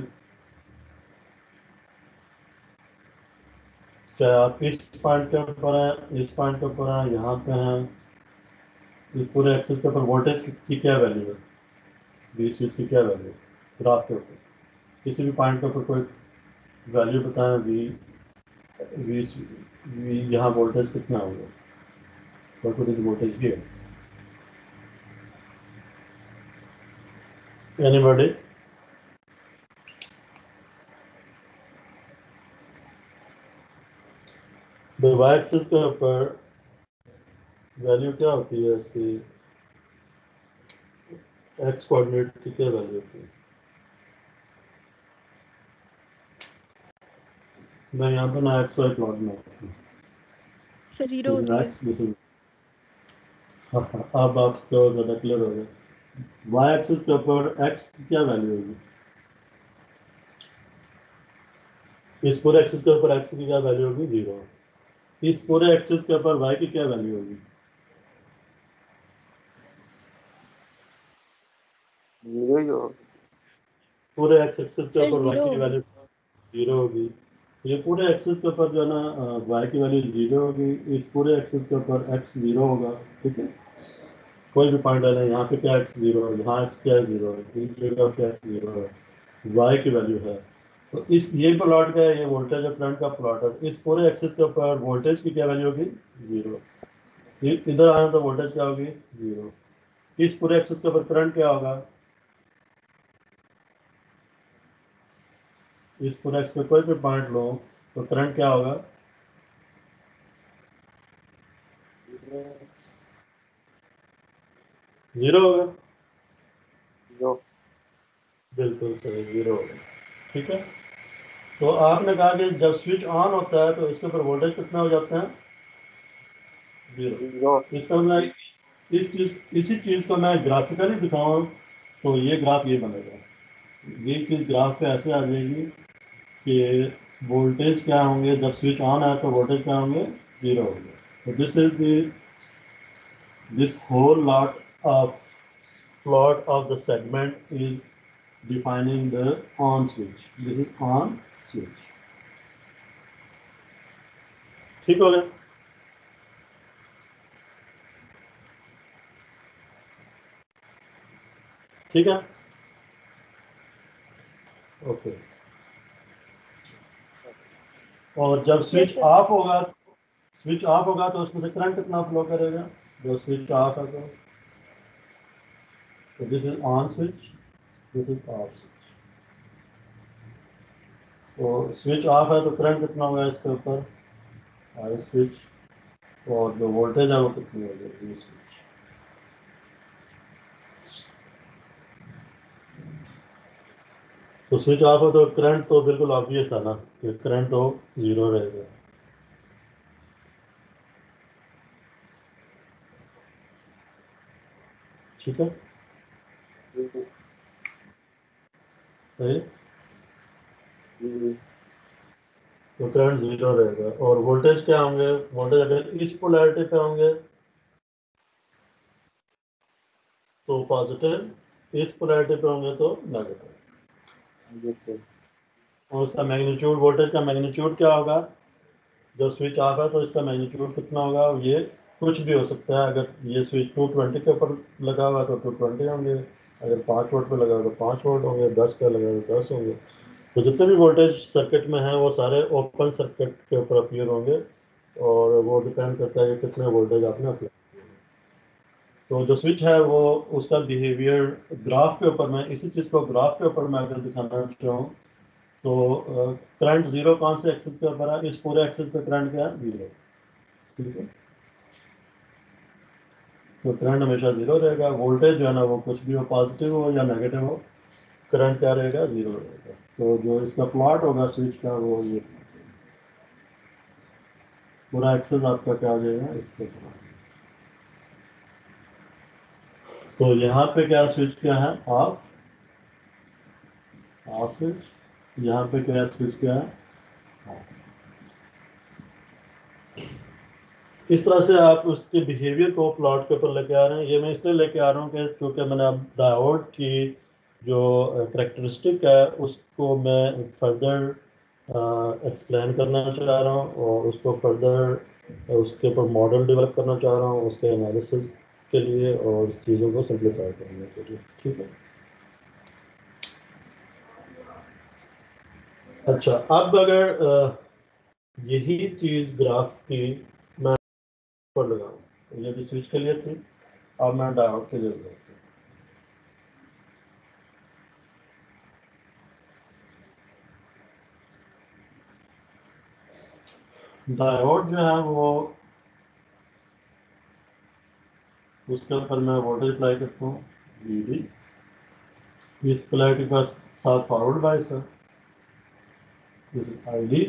चाहे आप इस पॉइंट के ऊपर हैं, इस पॉइंट के ऊपर हैं, यहाँ पे हैं, इस पूरे एक्सिस के ऊपर वोल्टेज की क्या वैल्यू है, बी स्विच की क्या वैल्यू है ग्राफ के ऊपर, किसी भी पॉइंट के ऊपर कोई वैल्यू बताएं, वी वी वी यहाँ वोल्टेज कितना होगा, वोल्टेज वोल्टेज भी है। एनीबॉडी? तो वाई एक्सिस के ऊपर वैल्यू क्या होती है इसकी, एक्स कोऑर्डिनेट की क्या वैल्यू होती है? मैं यहाँ पर ना एक्स वाई प्लॉट में सर जीरो होती है। एक्स दिस हाँ हाँ, अब आपको ज़्यादा क्लियर हो गया। वाई एक्सिस के ऊपर एक्स की क्या वैल्यू होगी? इस पूरे एक्सिस के ऊपर एक्स की क्या वैल्यू होगी? जीरो। इस पूरे एक्सिस के ऊपर वाई की क्या वैल्यू होगी? जीरो ही हो। पूरे एक्स एक्सिस के सर ऊपर वाई जीरो की होगी। वैल्यू जीरो होगी। ये पूरे एक्सिस के ऊपर जो है ना वाई की वैल्यू जीरो होगी, इस पूरे एक्सिस के ऊपर एक्स जीरो होगा। ठीक है, कोई भी पॉइंट है, यहाँ पे क्या एक्स जीरो है, यहाँ एक्स क्या है जीरो है, इस जगह क्या एक्स जीरो है, वाई की वैल्यू है। तो इस ये प्लॉट का है, ये वोल्टेज और करंट का प्लॉट है। इस पूरे एक्सिस के ऊपर वोल्टेज की क्या वैल्यू होगी? जीरो। इधर आया तो वोल्टेज क्या होगी? जीरो। इस पूरे एक्सिस के ऊपर करंट क्या होगा? इस पूरे एक्स पे कोई भी पॉइंट लो तो करंट क्या होगा? जीरो होगा। जीरो। बिल्कुल सही, जीरो होगा। ठीक है, तो आपने कहा कि जब स्विच ऑन होता है तो इसके ऊपर वोल्टेज कितना हो जाता है? जीरो। जीरो। इसका मतलब इस चीज इसी चीज को मैं ग्राफिकली दिखाऊं तो ये ग्राफ ये बनेगा, ये चीज ग्राफ पे ऐसे आ जाएगी कि वोल्टेज क्या होंगे जब स्विच ऑन है तो वोल्टेज क्या होंगे? जीरो होंगे। तो this is the this whole lot of plot of the segment is defining the on switch. This is on switch. ठीक हो गया? ठीक है, ओके। और जब यस स्विच सर। ऑफ होगा, स्विच ऑफ होगा तो उसमें से करंट कितना फ्लो करेगा? जब स्विच ऑफ है तो this is on switch, this is off switch. तो स्विच ऑफ है तो करंट कितना होगा इसके ऊपर? I switch. और जो वोल्टेज है वो कितनी होगी? E switch. तो स्विच ऑफ हो तो करंट तो बिल्कुल ऑब्वियस है ना, करंट तो जीरो रहेगा। ठीक है, सही। तो करंट जीरो रहेगा और वोल्टेज क्या होंगे? वोल्टेज अगर इस पोलैरिटी पे होंगे तो पॉजिटिव, इस पोलैरिटी पे होंगे तो नेगेटिव। और उसका मैग्नीट्यूड, वोल्टेज का मैग्नीट्यूड क्या होगा? जब स्विच ऑफ है तो इसका मैग्नीट्यूड कितना होगा? ये कुछ भी हो सकता है। अगर ये स्विच टू ट्वेंटी के ऊपर लगा हुआ तो टू ट्वेंटी होंगे, अगर पाँच वोल्ट पे लगा हुआ तो पाँच वोल्ट होंगे, दस पे लगा हुआ तो दस होंगे। तो जितने भी वोल्टेज सर्किट में हैं वो सारे ओपन सर्किट के ऊपर अपीयर होंगे और वो डिपेंड करता है कि कितने वोल्टेज आपने अप्लाई किए। तो जो स्विच है वो उसका बिहेवियर ग्राफ के ऊपर, मैं इसी चीज़ को ग्राफ के ऊपर मैं अगर दिखाना चाहूँ तो करंट जीरो कौन से एक्सिस के ऊपर है? इस पूरे एक्सिस पे करंट क्या है? जीरो। ठीक है, तो करंट हमेशा जीरो रहेगा। वोल्टेज जो है ना वो कुछ भी हो, पॉजिटिव हो या नेगेटिव हो, करंट क्या रहेगा? जीरो रहेगा। तो जो इसका प्लॉट होगा स्विच का वो ये पूरा एक्सेस आपका क्या आ जाएगा? इससे पूरा। तो यहाँ पे क्या स्विच क्या है? Off, off switch. यहाँ पे क्या स्विच क्या है? ऑफ। इस तरह से आप उसके बिहेवियर को प्लॉट के ऊपर लेके आ रहे हैं। ये मैं इसलिए लेके आ रहा हूँ कि क्योंकि मैंने अब डायोड की जो करेक्टरिस्टिक है उसको मैं फर्दर एक्सप्लेन करना चाह रहा हूँ और उसको फर्दर उसके ऊपर मॉडल डेवलप करना चाह रहा हूँ उसके एनालिसिस के लिए और चीज़ों को सिंप्लीफाई करने के लिए। ठीक है, अच्छा। अब अगर अ, यही चीज़ ग्राफ की मैं पर लगाऊँ तो ये भी स्विच के लिए थी, अब मैं डायोड के लिए लगाऊँ। डायोड जो है वो उसके ऊपर मैं वोल्टेज अप्लाई करता हूँ वी डी, इस पोलैरिटी के साथ फॉरवर्ड बायस है, दिस इज आई डी।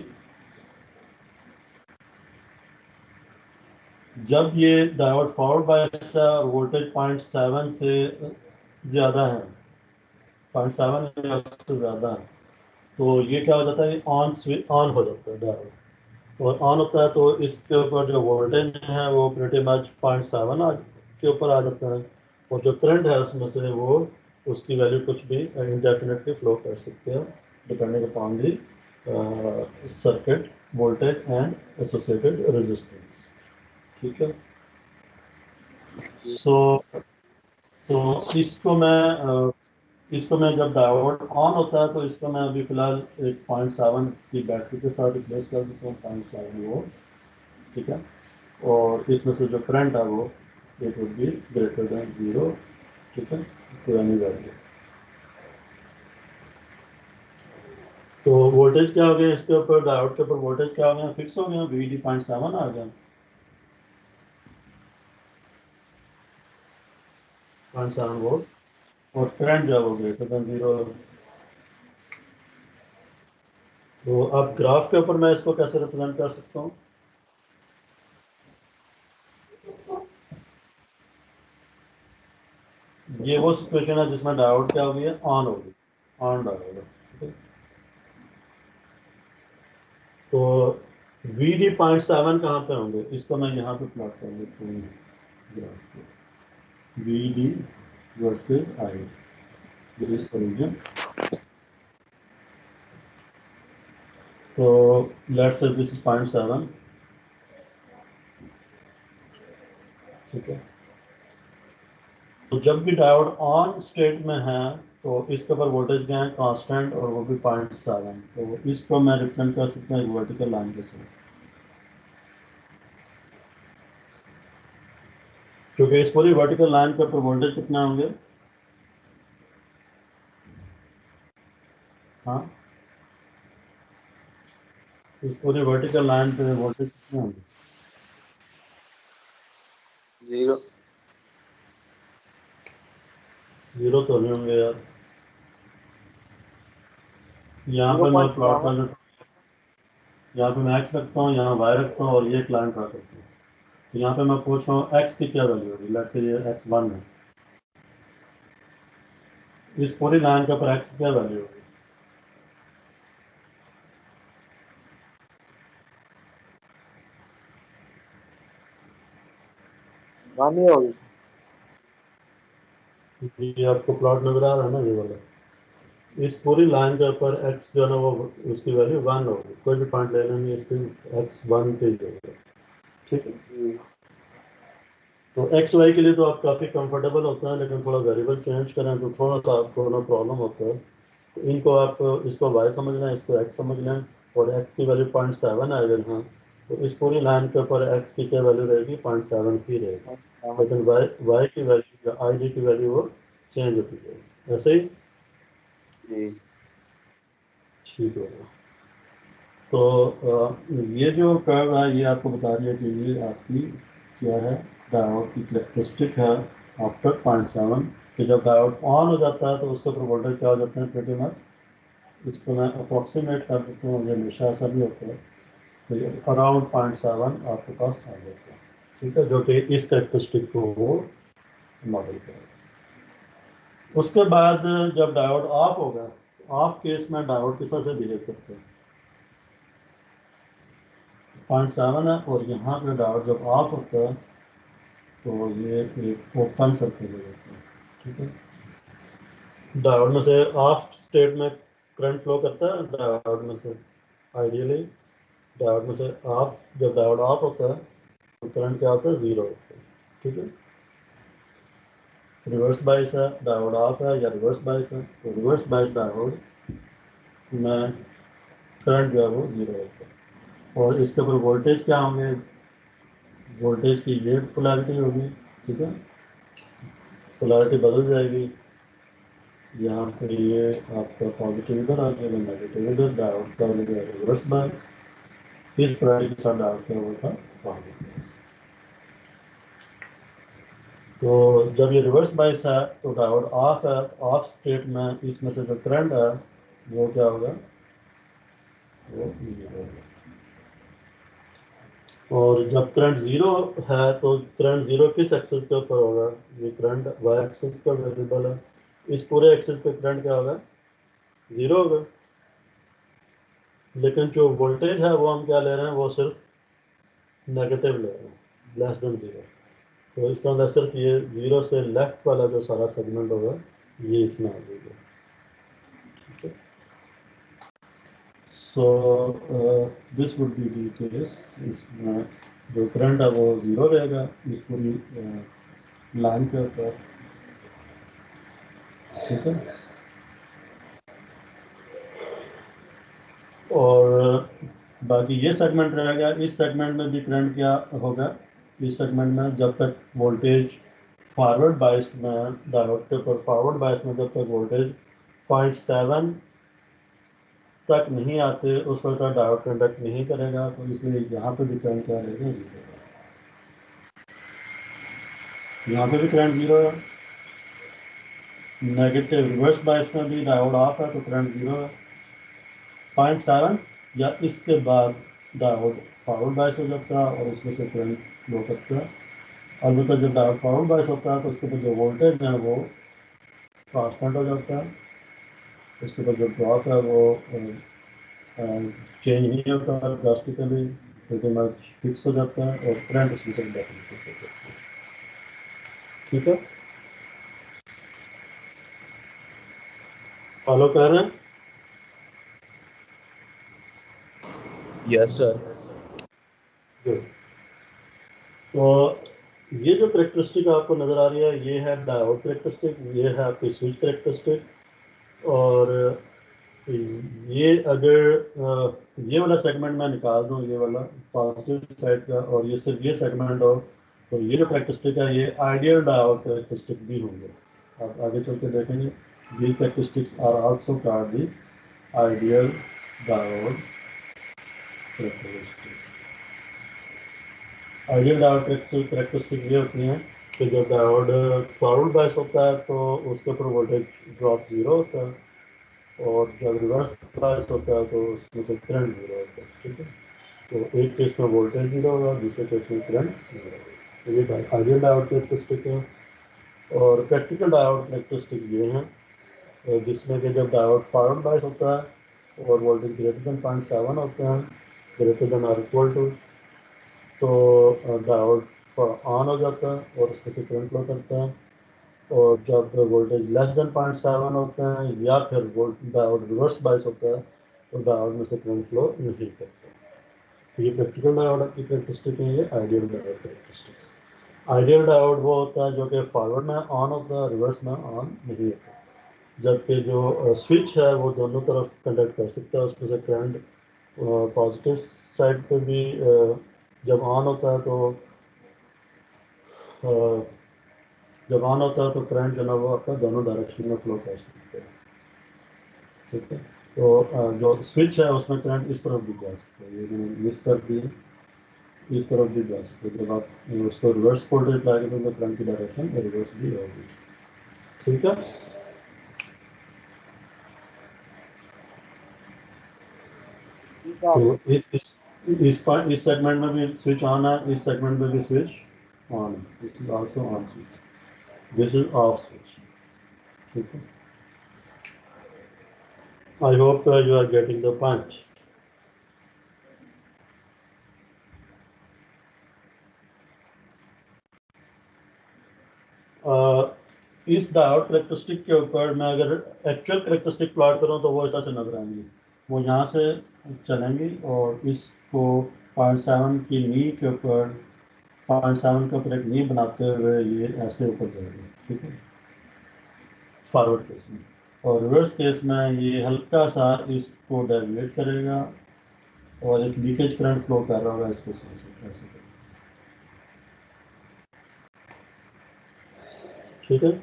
जब ये डायोड फॉरवर्ड बायस है और वोल्टेज पॉइंट सेवन से ज़्यादा है, पॉइंट सेवन या उससे ज़्यादा है, तो ये क्या हो जाता है, ऑन स्विच ऑन हो जाता है डायोड, और ऑन होता है तो इसके ऊपर जो वोल्टेज है वो प्रीटी मच पॉइंट सेवन के ऊपर आ जाता है, और जो करंट है उसमें से वो उसकी वैल्यू कुछ भी इंडेफिनेटली फ्लो कर सकते हैं depending upon the circuit voltage and associated resistance. ठीक है, सो तो इसको मैं uh, इसको मैं जब डायोड ऑन होता है तो इसको मैं अभी फिलहाल एक पॉइंट सेवन की बैटरी के साथ रिप्लेस कर देता हूँ, पॉइंट सेवन वो। ठीक है, और इसमें से जो करंट है वो it would be greater than zero. ठीक है, टू एनी वैल्यू। तो वोल्टेज क्या हो गया इसके ऊपर, डायोड के ऊपर वोल्टेज क्या हो गया, फिक्स हो गया, वी डी पॉइंट सेवन आ गया, पॉइंट सेवन वोल्ट, और करंट जो है वो ग्रेटर देन जीरो। तो अब ग्राफ के ऊपर मैं इसको कैसे रिप्रेजेंट कर सकता हूँ, ये वो सिचुएशन है जिसमें डायोड क्या होगी, ऑन होगी, ऑन डायोड है। तो वी डी पॉइंट सेवन कहाँ पे होंगे, इसको मैं यहाँ पे प्लॉट कर देता हूँ, V D versus I, this is origin. तो let's say this is point seven. ठीक है, तो जब भी डायोड ऑन स्टेट में है तो इसके ऊपर वोल्टेज क्या है, कांस्टेंट, और वो भी पॉइंट सेवन। तो इसको मैं रिप्रेजेंट कर सकता हूँ वर्टिकल लाइन के साथ, क्योंकि इस पूरी वर्टिकल लाइन के ऊपर वोल्टेज कितना होंगे, हाँ इस पूरी वर्टिकल लाइन पे वोल्टेज कितने होंगे, जीरो। जीरो तो नहीं होंगे यार। यहाँ जीरो पे मैं पॉइंट प्लॉट सेवन। कर देता हूँ, यहाँ पे मैं एक्स रखता हूँ, यहाँ वाई रखता हूँ, और ये एक लाइन ड्रा करता हूँ। तो यहाँ पे मैं पूछ रहा हूँ एक्स की क्या वैल्यू होगी, लेट्स से ये एक्स वन है, इस पूरी लाइन के ऊपर एक्स की क्या वैल्यू होगी, वन ही होगी। ये आपको प्लॉट नजर आ रहा है ना, ये वाला, इस पूरी लाइन के ऊपर एक्स जो है ना वो उसकी वैल्यू वन होगी, कोई भी पॉइंट ले लेंगे इसकी एक्स वन पे ही होगा। ठीक है, जी। तो एक्स वाई के लिए तो आप काफ़ी कंफर्टेबल होता है, लेकिन थोड़ा वेरिएबल चेंज करें तो थोड़ा सा आपको ना प्रॉब्लम होता है। तो इनको आप इसको वाई समझ लें, इसको एक्स समझ लें, और एक्स की वैल्यू पॉइंट सेवन है अगर, हाँ तो इस पूरी लाइन के ऊपर एक्स की क्या वैल्यू रहेगी, पॉइंट सेवन ही रहेगी, सेवन। लेकिन वाई वाई की वैल्यू या आई डी की वैल्यू वो चेंज होती है, ऐसे ही। जी। ठीक होगा। तो अ, ये जो कर्व है ये आपको बता रही है कि ये आपकी क्या है, डायोड की कैरेक्टरिस्टिक है आफ्टर पॉइंट सेवन, कि जब डायोड ऑन हो जाता है तो उसके ऊपर वोल्टेज क्या हो जाते हैं, प्रीटी मच, इसको मैं अप्रॉक्सीमेट कर देता हूँ, ये हमेशा ऐसा भी होता है, तो ये अराउंड पॉइंट सेवन आपके पास आ जाता है। ठीक है, जो कि इस कैरेक्टरिस्टिक को वो मॉडल करेगा। उसके बाद जब डायोड ऑफ होगा, ऑफ केस में डायोड किस तरह से बिहेव करते हैं, पॉइंट सेवन है, और यहाँ पे डायोड जब ऑफ होता है तो ये एक ओपन सर्किट हो जाता है। ठीक है, डायोड में से ऑफ स्टेट में करंट फ्लो करता है, डायोड में से आइडियली डायोड में से ऑफ, जब डायोड ऑफ होता है तो करंट क्या होता है, जीरो होता है। ठीक है, रिवर्स बायस है, डायोड ऑफ है या रिवर्स बायस है, तो रिवर्स बायस डायोड में करंट जो है वो जीरो होता है, और इसके ऊपर वोल्टेज क्या होंगे, वोल्टेज की ये पोलैरिटी होगी। ठीक है, पोलैरिटी बदल जाएगी, यहाँ पे ये आपका पॉजिटिव इधर आ जाएगा, नेगेटिव इधर, डायोड का हो जाएगा रिवर्स बायस। इस प्राइस के साथ डाउट किया हुआ था फॉरवर्ड बायस। तो जब ये रिवर्स बायस है तो डायोड ऑफ है, ऑफ स्टेट में इसमें से जो करंट है वो क्या होगा, वो जीरो होगा। और जब करंट जीरो है तो करंट जीरो किस एक्सिस के ऊपर होगा, ये करंट वाई एक्सिस पर वेरिएबल है, इस पूरे एक्सिस पे करंट क्या होगा, जीरो होगा। लेकिन जो वोल्टेज है वो हम क्या ले रहे हैं, वो सिर्फ नेगेटिव ले रहे हैं, लेस देन जीरो। तो इसका मतलब सिर्फ ये जीरो से लेफ्ट वाला जो सारा सेगमेंट होगा ये इसमें आ जाएगा। ठीक है, so this would be the case, इसमें जो करंट है वो जीरो रहेगा इस पूरी लाइन के ऊपर। ठीक है, और बाकी ये सेगमेंट रहेगा, इस सेगमेंट में भी करंट क्या होगा, इस सेगमेंट में जब तक वोल्टेज फॉरवर्ड बायस में डायोड के ऊपर फॉरवर्ड बायस में जब तक वोल्टेज पॉइंट सेवन तक नहीं आते उस वक्त डायोड कंडक्ट नहीं करेगा, तो इसलिए यहाँ पे भी करंट क्या रहेगा, जीरो। यहाँ पे भी करंट जीरो है। नेगेटिव रिवर्स बायस में भी डायोड ऑफ है तो करंट जीरो है। पॉइंट सेवन या इसके बाद डायोड फॉरवर्ड बायस हो जाता है और उसमें से करंट फ्लो करता है। अलबत्ता जब डायोड फॉरवर्ड बायस होता है तो उसके ऊपर जो वोल्टेज है वो कांस्टेंट हो जाता है, उसके ऊपर जो ड्रॉप है वो चेंज नहीं होता है ड्रास्टिकली, क्योंकि मच फिक्स हो जाता है और करंट उसमें से डेफिनेटली हो जाता है। ठीक है, फॉलो कर रहे हैं? Yes sir. गुड। तो ये जो करेक्टरिस्टिक आपको नज़र आ रही है ये है डायोड करेक्टरिस्टिक, ये है आपकी स्विच करेक्टरिस्टिक। और ये अगर ये वाला सेगमेंट मैं निकाल दूँ, ये वाला पॉजिटिव साइड का, और ये सिर्फ ये सेगमेंट हो, तो ये जो करेक्टरिस्टिक है ये आइडियल डायोड करेक्टरिस्टिक भी होंगे। आप आगे चल के देखेंगे, these characteristics are also called the ideal diode characteristic। Ideal diode characteristic ये होती हैं कि जब डायोड फॉरवर्ड बायस होता है तो उसके ऊपर वोल्टेज ड्रॉप जीरो होता है, और जब रिवर्स बायस होता है तो उसमें से करंट जीरो होता है। ठीक है, तो एक केस में वोल्टेज जीरो होगा, दूसरे केस में करंट जीरो होगा। तो ये आइडियल डायोड करेक्टरिस्टिक है। और प्रैक्टिकल डायोड करेक्टरिस्टिक ये हैं जिसमें कि जब डायोड फॉरवर्ड बायस होता है और voltage greater than point seven होता है, greater than or equal to, तो डायोड ऑन हो जाता है और उसमें से करंट फ्लो करता है। और जब voltage less than point seven होता है या फिर डायोड रिवर्स बायस होता है तो डायोड में से करंट फ्लो नहीं करता। ये प्रैक्टिकल डायोड की करेक्टरिस्टिक है, ये ideal diode characteristics. Ideal diode वो होता है जो कि फॉरवर्ड में ऑन होता है, रिवर्स में ऑन नहीं होता, जबकि जो स्विच है वो दोनों तरफ कंडक्ट कर सकता है, उसमें से करंट पॉजिटिव साइड पे भी जब ऑन होता है तो जब ऑन होता है तो करंट जो है वो आपका दोनों डायरेक्शन में फ्लो कर सकते हैं। ठीक है, तो जो स्विच है उसमें करंट इस तरफ भी जा सकता है, ये मैंने मिस कर दिया, इस तरफ भी जा सकते हैं। जब आप उसको रिवर्स वोल्टेज अप्लाई करेंगे तो करंट की डायरेक्शन रिवर्स भी होगी। ठीक है, तो इस इस इस पॉइंट इस सेगमेंट में भी स्विच ऑन है, इस सेगमेंट में भी स्विच ऑन है, this is also on switch, this is off switch. ठीक है, I hope you are getting the point. इस डायोड करेक्टरिस्टिक के ऊपर मैं अगर एक्चुअल करेक्टरिस्टिक प्लॉट करूं तो वो ऐसा से नजर आएंगी, वो यहाँ से चलेंगी और इसको पॉइंट सेवन की नी के ऊपर पॉइंट सेवन के ऊपर एक नी बनाते हुए ये ऐसे ऊपर जाएगी। ठीक है, फॉरवर्ड केस में। और रिवर्स केस में ये हल्का सा इसको डेविएट करेगा और एक लीकेज करंट फ्लो कर रहा होगा इसके साथ ऐसे। ठीक है,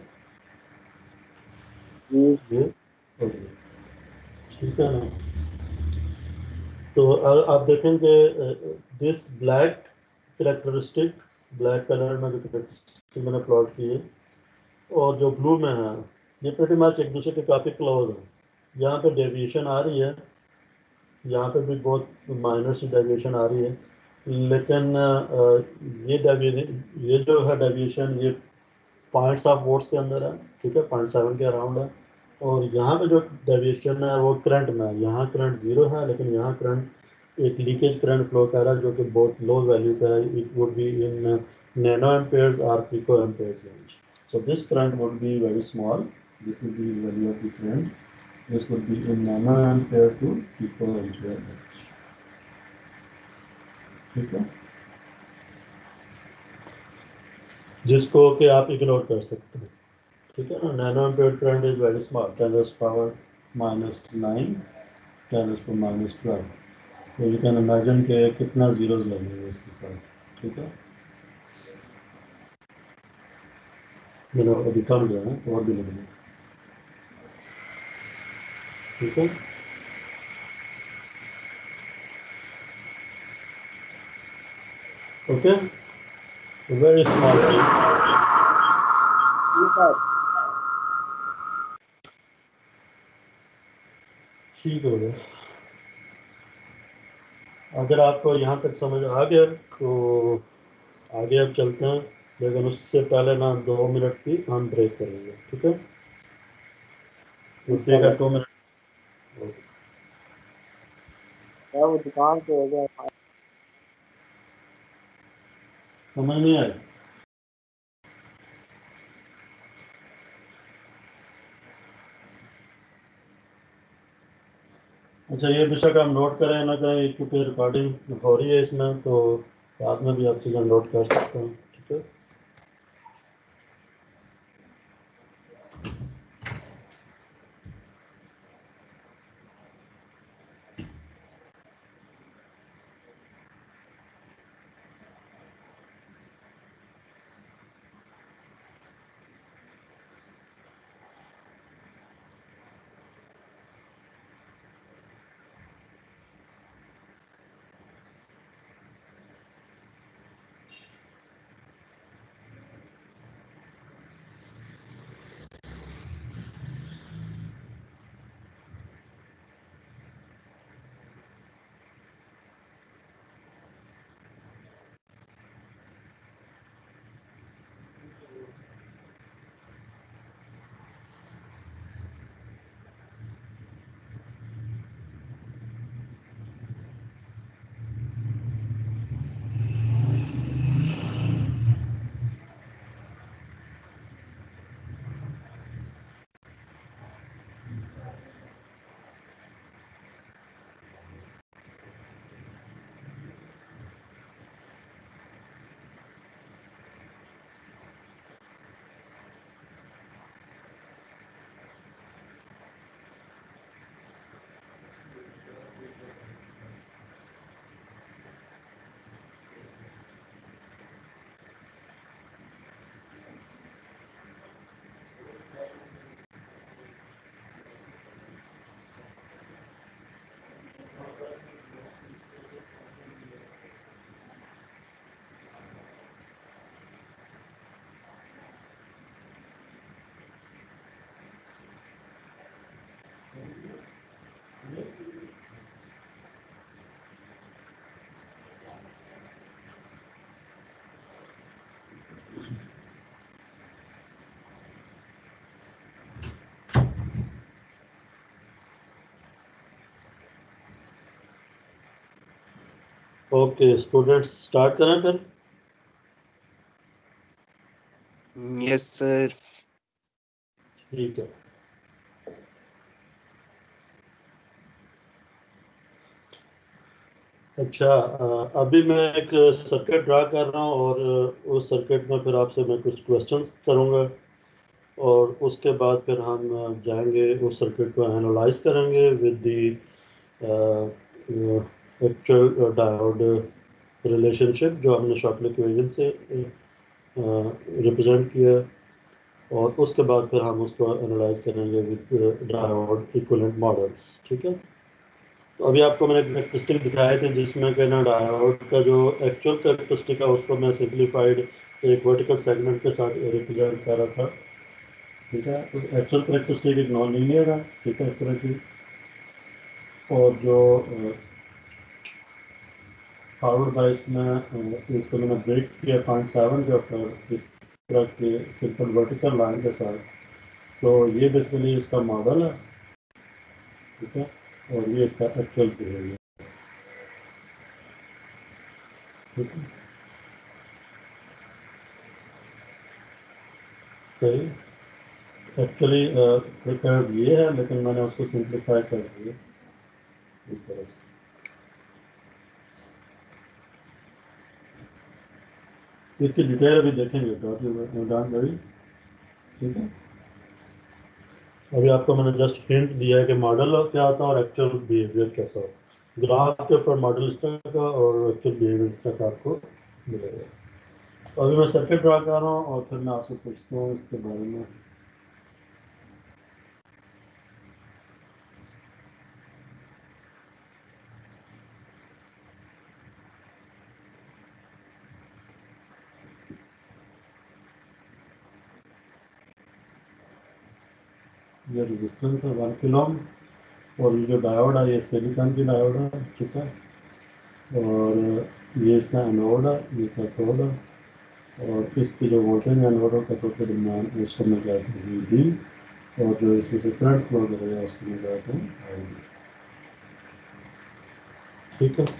ये ओके, ठीक है ना। तो अ- आप देखेंगे this black characteristic, black colour में जो करेक्टरिस्टिक मैंने प्लॉट किए और जो ब्लू में है, ये pretty much एक दूसरे के काफ़ी क्लोज है। यहाँ पे डेविएशन आ रही है, यहाँ पे भी बहुत माइनर सी डेविएशन आ रही है, लेकिन अ, ये डेविएशन, ये जो है डेविएशन, ये पॉइंट्स ऑफ वोट्स के अंदर है, ठीक है, पॉइंट सेवन के अराउंड है। और यहाँ पे जो डेविएशन है वो करंट में है, यहाँ करंट जीरो है, लेकिन यहाँ करंट एक लीकेज करंट फ्लो कर रहा है जो कि बहुत लो वैल्यू का है। It would be in nanoamperes और picoamperes range. So this current would be very small, this is the value of the current, this would be in nanoampere to picoampere range, ठीक है, जिसको कि आप ignore कर सकते हैं, ठीक है ना। Nanoampere current is very small, ten to the power minus nine, ten to the minus twelve. तो यू कैन इमेजिन के कितना जीरोस लगेंगे इसके साथ, ठीक है। मैंने अभी कम गया है और भी लगेंगे, ठीक है। ओके, वेरी स्मॉल, ठीक हो गया। अगर आपको यहाँ तक समझ आ गया तो आगे अब चलते हैं, लेकिन उससे पहले ना दो मिनट की हम ब्रेक करेंगे, ठीक है। तो ठीक है, टू मिनट। क्या वो दुकान पे हो गया? समझ नहीं आया? अच्छा, ये विषय का हम नोट करें ना करें, क्योंकि रिकॉर्डिंग हो रही है इसमें, तो बाद में भी आप चीज़ें नोट कर सकते हैं, ठीक है। ओके स्टूडेंट्स, स्टार्ट करें फिर। Yes sir. ठीक है, अच्छा, अ, अभी मैं एक सर्किट ड्रा कर रहा हूँ और उस सर्किट में फिर आपसे मैं कुछ क्वेश्चन करूँगा और उसके बाद फिर हम जाएंगे उस सर्किट को एनालाइज करेंगे with the actual diode relationship जो हमने शॉर्टली इक्वेशन से रिप्रेजेंट किया, और उसके बाद फिर हम उसको एनालाइज करेंगे विद डायोड इक्विवेलेंट मॉडल्स, ठीक है। तो अभी आपको मैंने कैरेक्टरिस्टिक दिखाए थे जिसमें कि ना डायोड का जो एक्चुअल कैरेक्टरिस्टिक है उसको मैं सिंप्लीफाइड एक वर्टिकल सेगमेंट के साथ रिप्रेजेंट कर रहा था, ठीक है। तो एक्चुअल कैरेक्टरिस्टिक एक नॉन लीनियर है, ठीक है, इस तरह की। और जो फॉरवर्ड बाइस में इसको मैंने ब्रेक किया पॉइंट सेवन के ऊपर इस तरह के सिंपल वर्टिकल लाइन के साथ। तो ये बेसिकली इसका मॉडल है, ठीक है, और ये इसका एक्चुअल बिहेवियर, ठीक है, सही। एक्चुअली प्रिपेयर्ड ये है लेकिन मैंने उसको सिंप्लीफाई कर दिया इस तरह से। इसकी डिटेल अभी देखेंगे डॉट रवि, ठीक है। अभी आपको मैंने जस्ट हिंट दिया है कि मॉडल क्या होता है और एक्चुअल बिहेवियर कैसा होता है। ग्राफ के ऊपर मॉडल इस तरह का और एक्चुअल बिहेवियर तक आपको मिलेगा। तो अभी मैं सर्किट ड्रा कर रहा हूँ और फिर मैं आपसे पूछता हूँ इसके बारे में। ये रेजिस्टेंस है वन किलो और ये जो डायोड है ये सिलिकॉन की डायोड है, ठीक है। और ये इसका एनोड है, ये कैथोड है। और इसकी जो वोल्टेज एनोड और कैथोड के दरमियान उसको मैं कहते हैं वी डी, और जो इसमें से करंट फ्लो करेगा उसको मैं कहते हैं आई डी, ठीक है।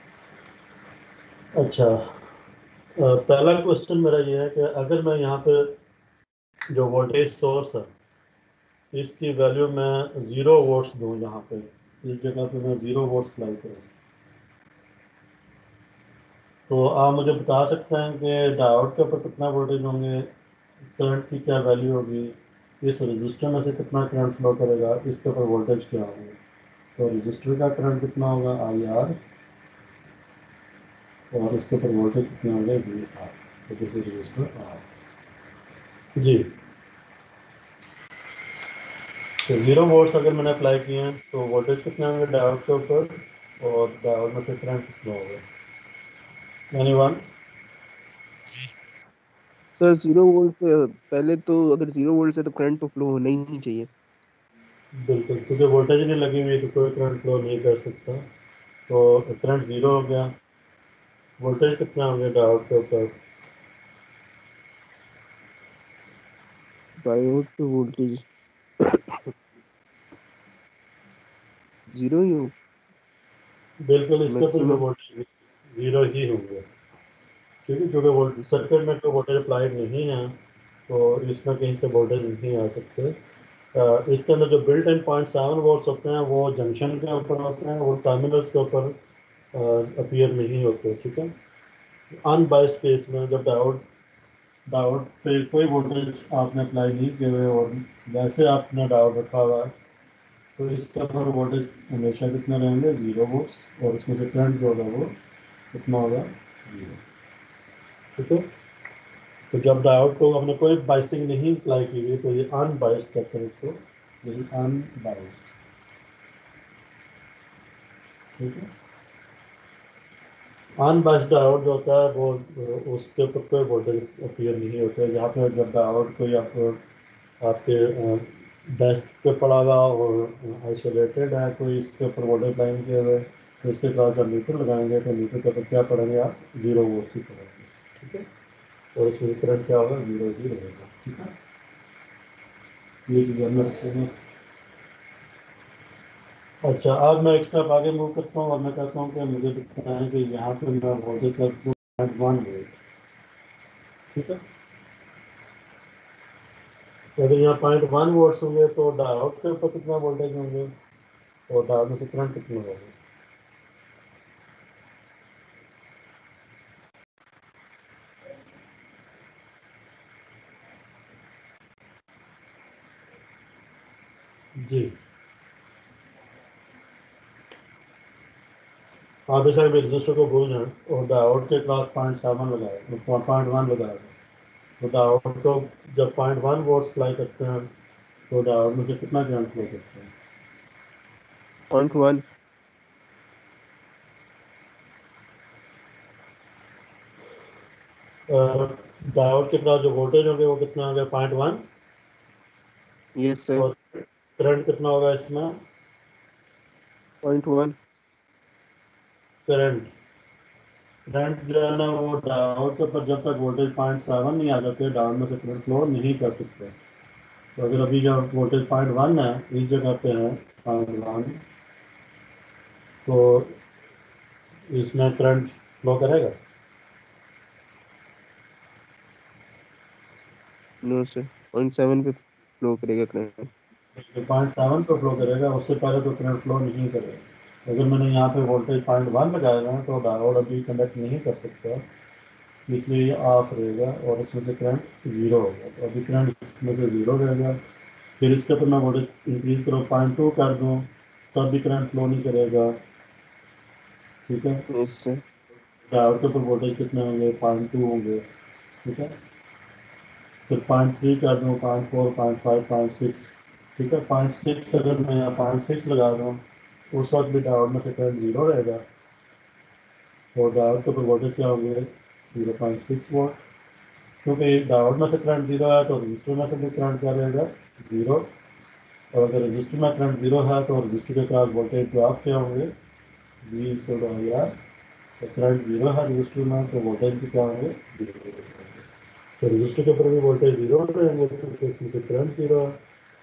अच्छा, पहला क्वेश्चन मेरा ये है कि अगर मैं यहाँ पे जो वोल्टेज सोर्स है इसकी वैल्यू मैं ज़ीरो वोल्ट्स दूँ, यहाँ पे इस जगह पे मैं ज़ीरो वोल्ट्स अप्लाई करूँ, तो आप मुझे बता सकते हैं कि डायोड के ऊपर कितना वोल्टेज होंगे, करंट की क्या वैल्यू होगी, इस रजिस्टर में से कितना करंट फ्लो करेगा, इसके ऊपर वोल्टेज क्या होगा। तो रजिस्टर का करंट कितना होगा आई आर, और इसके ऊपर वोल्टेज कितना होगा वी आर, तो this is resistor R G. तो जीरो वोल्ट्स अगर मैंने अप्लाई किए हैं तो वोल्टेज कितने होंगे डायोड के ऊपर, और डायोड में से करंट कितना होगा। एनीवन? सर जीरो वोल्ट से पहले तो अगर जीरो वोल्ट से तो करंट तो फ्लो होना ही नहीं चाहिए। बिल्कुल, क्योंकि वोल्टेज नहीं लगी हुई तो कोई करंट फ्लो नहीं कर सकता, तो करंट जीरो हो गया। वोल्टेज कितना होंगे डायोड के ऊपर, डायोड पे वोल्टेज जीरो ही हो बिल्कुल इसके ऊपर भी मैक्सिमम। वोल्टेज जीरो ही होंगे, ठीक है, क्योंकि वोल्ट यस सर। सर्किट में कोई वोल्टेज अप्लाइड नहीं है तो इसमें कहीं से वोल्टेज नहीं आ सकते। अ, इसके अंदर जो built in point seven volts होते हैं वो जंक्शन के ऊपर होते हैं, वो टर्मिनल्स के ऊपर अपीयर नहीं होते, ठीक है। अनबाइस्ड केस में जब डायोड डायोड पे कोई वोल्टेज आपने अप्लाई नहीं किए हुए और वैसे आपने डायोड रखा हुआ है तो इसके ऊपर वोल्टेज हमेशा कितने रहेंगे जीरो वोल्ट्स, और इसमें से करंट जो होगा वो कितना होगा जीरो, ठीक है। तो जब डायोड को हमने कोई बाइसिंग नहीं अप्लाई की हुई तो ये अनबाइस्ड कहते हैं इसको, ये अनबाइस्ड, ठीक है। अनबाइस्ड डायोड जो होता है वो उसके ऊपर कोई वोल्टेज अपीयर नहीं होता है। यहाँ पे जब डायोड कोई आपको आपके डेस्क पे पड़ा हुआ और आइसोलेटेड है कोई इसके ऊपर वोल्टेज लाइन किए हुए तो इसके साथ जब मीटर लगाएंगे तो मीटर के ऊपर क्या पढ़ेंगे आप जीरो वोल्ट ही पढ़ेंगे, ठीक है। और इसमें करंट क्या होगा जीरो ही रहेगा, ठीक है। ये चीज़ ध्यान में रखेंगे। अच्छा, अब मैं एक स्टेप आगे मूव करता हूँ और मैं कहता हूँ कि मुझे दिखता है कि यहाँ पे मैं वोल्टेज कर दूँ पॉइंट वन वोल्ट, ठीक है। तो अगर यहाँ पॉइंट वन वोल्ट्स होंगे तो डायोड के ऊपर कितना वोल्टेज होंगे और डायोड में से करंट कितना होगा। जी, आप बेशक रजिस्टर को भूल जाएं और डायोड के क्लास पॉइंट सेवन लगाए पॉइंट वन लगाए तो डायोड को जब पॉइंट वन वोल्ट अप्लाई करते हैं तो डायोड में से कितना करंट फ्लो करते हैं। Point one. डायोड के पास जो वोल्टेज होंगे वो कितना होगा, पॉइंट वन। Yes sir. और करंट कितना होगा इसमें, पॉइंट वन। करंट करंट जो है ना वो डायोड के ऊपर जब तक वोल्टेज पॉइंट सेवन नहीं आ जाते डायोड में से करंट फ्लो नहीं कर सकते। तो अगर अभी जो वोल्टेज पॉइंट वन है इस जगह पे है पॉइंट वन, तो इसमें करंट फ्लो करेगा। नो सर, पॉइंट सेवन पे फ्लो करेगा करंट। पॉइंट सेवन पे फ्लो करेगा, उससे पहले तो करंट फ्लो नहीं करेगा। अगर मैंने यहाँ पे वोल्टेज पॉइंट वन लगाया है तो डायोड अभी कंडक्ट नहीं कर सकता, इसलिए ये ऑफ रहेगा और इसमें से करंट ज़ीरो होगा। तो अभी करंट इसमें से ज़ीरो रहेगा। फिर इसके ऊपर मैं वोल्टेज इंक्रीज करो पॉइंट टू कर दूँ तब भी करंट फ्लो नहीं करेगा। ठीक है, यस सर। डायोड के ऊपर वोल्टेज कितने होंगे, पॉइंट टू होंगे। ठीक है, फिर पॉइंट थ्री कर दूँ, point four, point five, point six. ठीक है, पॉइंट सिक्स अगर मैं यहाँ पॉइंट सिक्स लगा दूँ उस वक्त भी डायोड में से करंट जीरो रहेगा। और डायोड के ऊपर वोल्टेज क्या होंगे, जीरो पॉइंट सिक्स वोल्ट। क्योंकि डायोड में से करंट जीरो है तो रजिस्टर में से भी करंट क्या रहेगा, जीरो। और अगर रजिस्टर में करंट जीरो है तो रजिस्टर के पास वोल्टेज ड्रॉप क्या होंगे, V equal to I R. तो करंट जीरो है रजिस्टर में तो वोल्टेज भी क्या होंगे, जीरो। तो रजिस्टर के ऊपर भी वोल्टेज जीरो रहेंगे क्योंकि इसमें से करंट जीरो है।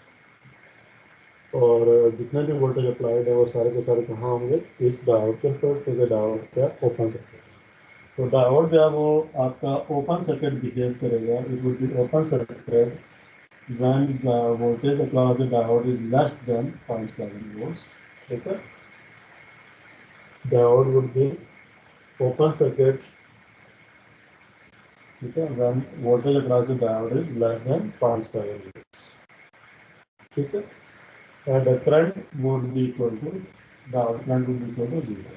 और जितने भी वोल्टेज अप्लाइड है वो सारे के सारे कहाँ होंगे, इस डायोड के ऊपर, क्योंकि डायोड क्या ओपन सर्किट। तो डायोड जो है वो आपका ओपन सर्किट बिहेव करेगा। It will be open circuit when the voltage across the diode is less than zero point seven volts. ठीक है, diode would be open circuit, ठीक है, when voltage across the diode is less than zero point seven volts. ठीक है, and the current would be equal to diode current would be equal to zero.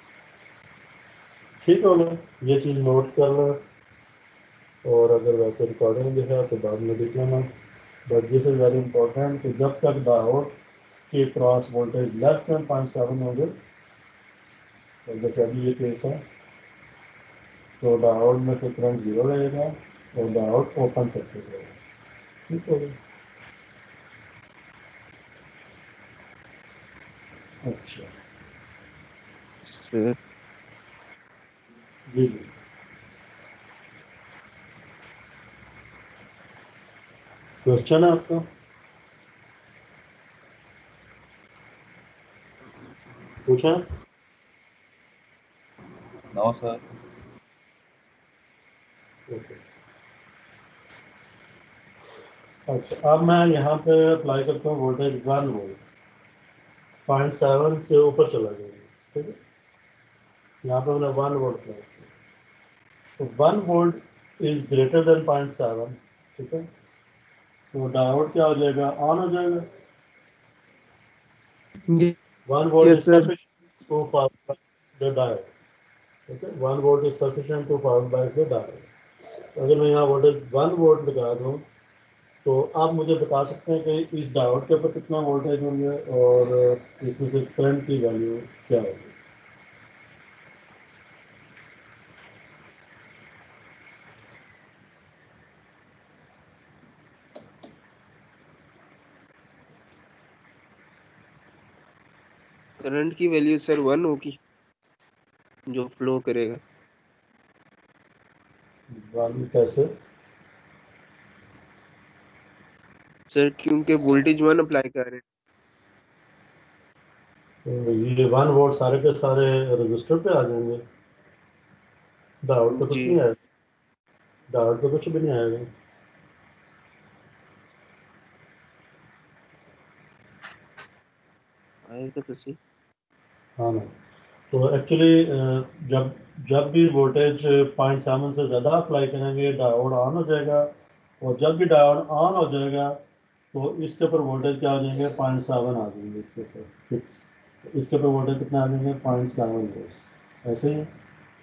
ठीक हो गया, ये चीज़ note कर लो। और अगर वैसे रिकॉर्डिंग भी है तो बाद में देख लेना। But this is very important कि जब तक डायोड के across voltage less than point seven होंगे, तो जैसे अभी ये केस है, तो डायोड में से करंट जीरो रहेगा और डायोड ओपन सर्किट रहेगा। ठीक हो गया, अच्छा सर जी जी। क्वेश्चन है आपका? पूछा? No sir. ओके, अच्छा अब मैं यहाँ पे अप्लाई करता हूँ voltage one volt, point seven से ऊपर चला जाएगा। ठीक है, यहाँ पे मैंने वन वोल्ट अप्लाई किया, तो one volt is greater than point seven. ठीक है, तो डायोड क्या हो जाएगा, ऑन हो जाएगा। One volt is yes sir. Sufficient to power the diode. ठीक है, one volt is sufficient to power by the diode. अगर मैं यहाँ वोल्टेज वन वोल्ट लगा दूँ तो आप मुझे बता सकते हैं कि इस डायोड के ऊपर कितना वोल्टेज होंगे और इसमें से करंट की वैल्यू क्या होगी। करंट की वैल्यू सर वन होगी जो फ्लो करेगा। वन कैसे? सर क्योंकि वोल्टेज वन अप्लाई कर रहे हैं। तो ये वन वोल्ट सारे के सारे रजिस्टर पे आ जाएंगे, डायोड पे कुछ जी नहीं आएगा, डायोड पे कुछ भी नहीं आएगा। आएगा तो सही। हाँ ना, तो एक्चुअली जब जब भी वोल्टेज पॉइंट सेवन से ज़्यादा अप्लाई करेंगे डायोड ऑन हो जाएगा, और जब भी डायोड ऑन हो जाएगा तो इसके ऊपर वोल्टेज क्या आ जाएंगे, पॉइंट सेवन आ जाएंगे इसके ऊपर फिक्स। तो इसके ऊपर वोल्टेज कितना आ जाएंगे, पॉइंट सेवन वोल्ट। ऐसे ही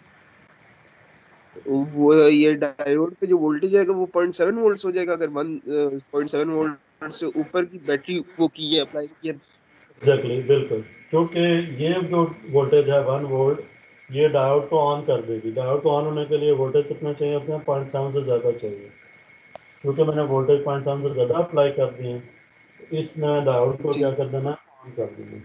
वो ये डायोड पे जो वोल्टेज आएगा वो पॉइंट सेवन वोल्ट हो जाएगा अगर वन पॉइंट सेवन वोल्ट से ऊपर की बैटरी वो की है अप्लाई की है। एग्जैक्टली बिल्कुल, क्योंकि ये जो वोल्टेज है वन वोल्ट ये डायोड को ऑन कर देगी। डायोड को ऑन होने के लिए वोल्टेज कितना चाहिए होता है, पॉइंट सेवन से ज़्यादा चाहिए। क्योंकि मैंने वोल्टेज पॉइंट सेवन से ज़्यादा अप्लाई कर दिए हैं, तो इसने डायोड को जी क्या कर देना, ऑन कर देना।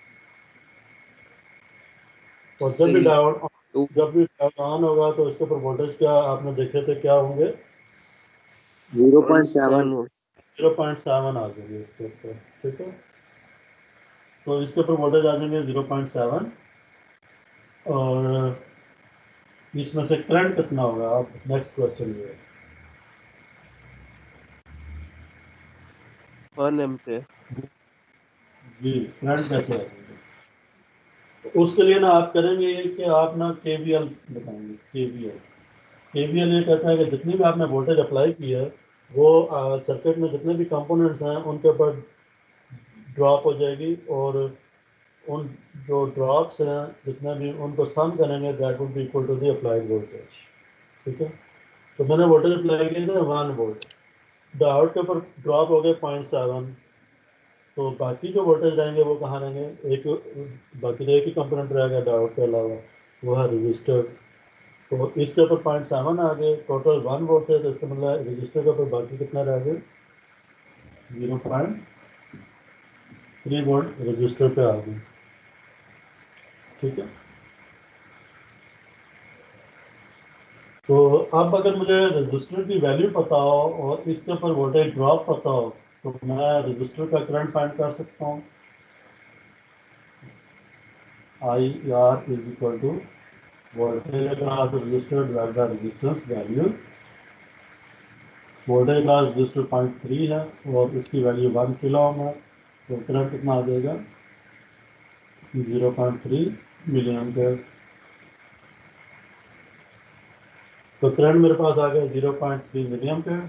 और जब भी सही। डायोड तो जब भी डायोड ऑन होगा तो इसके ऊपर वोल्टेज क्या आपने देखे थे, क्या होंगे, zero point point seven seven volt. Zero point seven आ जाएंगे इसके ऊपर। ठीक है, तो इसके ऊपर वोल्टेज आ जाएंगे जीरो पॉइंट सेवन। और इसमें से करंट कितना होगा, अब नेक्स्ट क्वेश्चन ये है। One ampere. जी, करंट कैसे आएंगे, तो उसके लिए ना आप करेंगे ये कि आप ना केवीएल बताएंगे। केवीएल केवीएल ये कहता है कि जितनी भी आपने वोल्टेज अप्लाई की है वो सर्किट में जितने भी कंपोनेंट्स हैं उनके ऊपर ड्रॉप हो जाएगी, और उन जो ड्रॉप्स हैं जितने भी उनको सम करेंगे that would be equal to the applied voltage. ठीक है, तो मैंने वोल्टेज अप्लाई किए थे वन वोल्ट, डायोड के ऊपर ड्रॉप हो गए पॉइंट सेवन, तो बाकी जो वोल्टेज रहेंगे वो कहाँ रहेंगे, एक बाकी तो एक ही कंपोनेंट रहेगा डायोड के अलावा, वो है रजिस्टर। तो इसके ऊपर पॉइंट सेवन आ गए, टोटल वन वोल्ट है, तो इसका मतलब रजिस्टर के ऊपर बाकी कितना रह गए, zero point three volt resistor पे आ गए। ठीक है, तो अब अगर मुझे रजिस्टर की वैल्यू पता हो और इसके ऊपर वोल्टेज ड्रॉप पता हो तो मैं रजिस्टर का करंट फाइंड कर सकता हूँ। I R is equal to voltage across resistor divide by resistance value. Voltage across resistor point three है और इसकी वैल्यू वन किलो ओम है, तो करंट कितना आ जाएगा, zero point three milliampere. तो करंट मेरे पास आ गया zero point three milliampere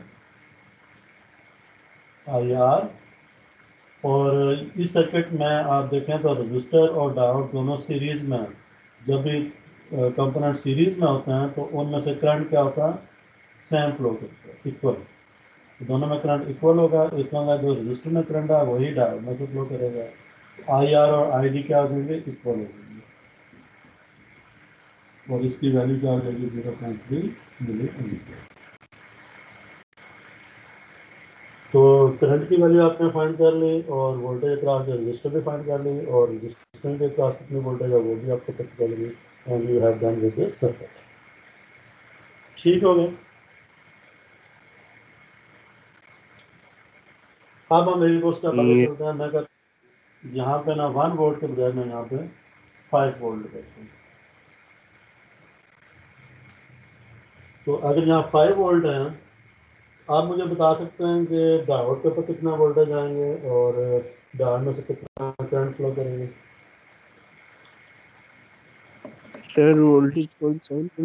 I R. और इस सर्किट में आप देखें तो रजिस्टर और डायोड दोनों सीरीज में हैं। जब भी कंपोनेंट सीरीज में होते हैं तो उनमें से करंट क्या होता है, सेम फ्लो करता है, इक्वल। तो दोनों में करंट इक्वल होगा, इसमें जो रजिस्टर में करंट है वही डायोड में से फ्लो करेगा। आई आर और आई डी क्या हो जाएंगे, इक्वल हो जाएंगे, और इसकी वैल्यू क्या हो जाएगी, zero point three milliampere. तो करंट की वैल्यू आपने फाइंड कर ली, और वोल्टेज अक्रॉस रजिस्टर भी फाइंड कर ली, और रजिस्टर के अक्रॉस कितनी वोल्टेज है वो भी आपको पता चल गई, and you have done with this circuit. ठीक हो गया। अब हम एक और स्टेप आगे ये चलते हैं। मैं कर यहाँ पे ना वन वोल्ट के बजाय मैं यहाँ पे फाइव वोल्ट करता हूँ। तो अगर यहाँ फाइव वोल्ट है, आप मुझे बता सकते हैं कि डायोड के ऊपर कितना वोल्टेज आएंगे और डायोड में से कितना करंट फ्लो करेंगे। Sir voltage point seven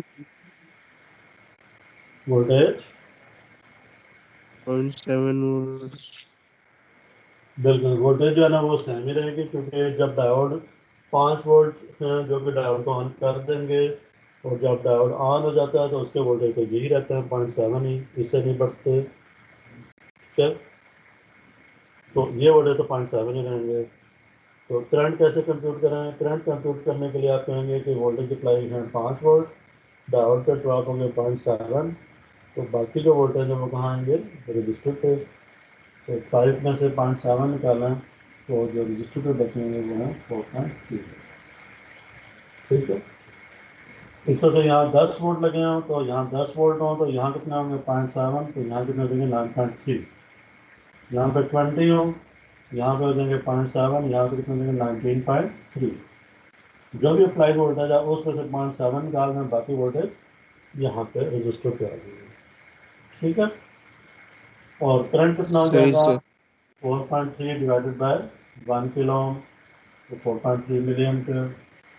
voltage point seven volt. बिल्कुल, वोल्टेज जो है ना वो सेम ही रहेगी, क्योंकि जब डायोड पाँच वोल्ट हैं जो कि डायोड को ऑन कर देंगे, और जब डायोड ऑन हो जाता है तो उसके वोल्टेज तो यही रहते हैं पॉइंट सेवन ही, इससे नहीं बढ़ते। ठीक है, तो ये वोल्टेज तो पॉइंट सेवन ही रहेंगे। तो करंट कैसे कंप्यूट करें, करंट कंप्यूट करने के लिए आप कहेंगे कि वोल्टेज अप्लाई है पाँच वोल्ट, डायोड पे ड्रॉप होंगे पॉइंट सेवन, तो बाकी जो वोल्टेज है वो कहाँ आएंगे, रजिस्टर पे। तो फाइव में से पॉइंट सेवन निकालें तो जो रजिस्टर पे बचेंगे वो हैं फोर पॉइंट थ्री। ठीक है, इस तरह से यहाँ दस वोल्ट लगे हों तो यहाँ दस वोल्ट हों तो यहाँ कितने होंगे पॉइंट सेवन, तो यहाँ कितने देंगे नाइन पॉइंट थ्री। यहाँ पे ट्वेंटी हो, यहाँ पे हो जाएंगे पॉइंट सेवन, यहाँ पे कितने देंगे नाइनटीन पॉइंट थ्री। जो भी अप्लाइड वोल्टेज है उसमें से पॉइंट सेवन निकाल दें, बाकी वोल्टेज यहाँ पे रजिस्टर पे आ जाएगी। ठीक है, और करंट कितना हो सही जाएगा, sir. Four point three divided by one kiloohm, तो four point three milliampere.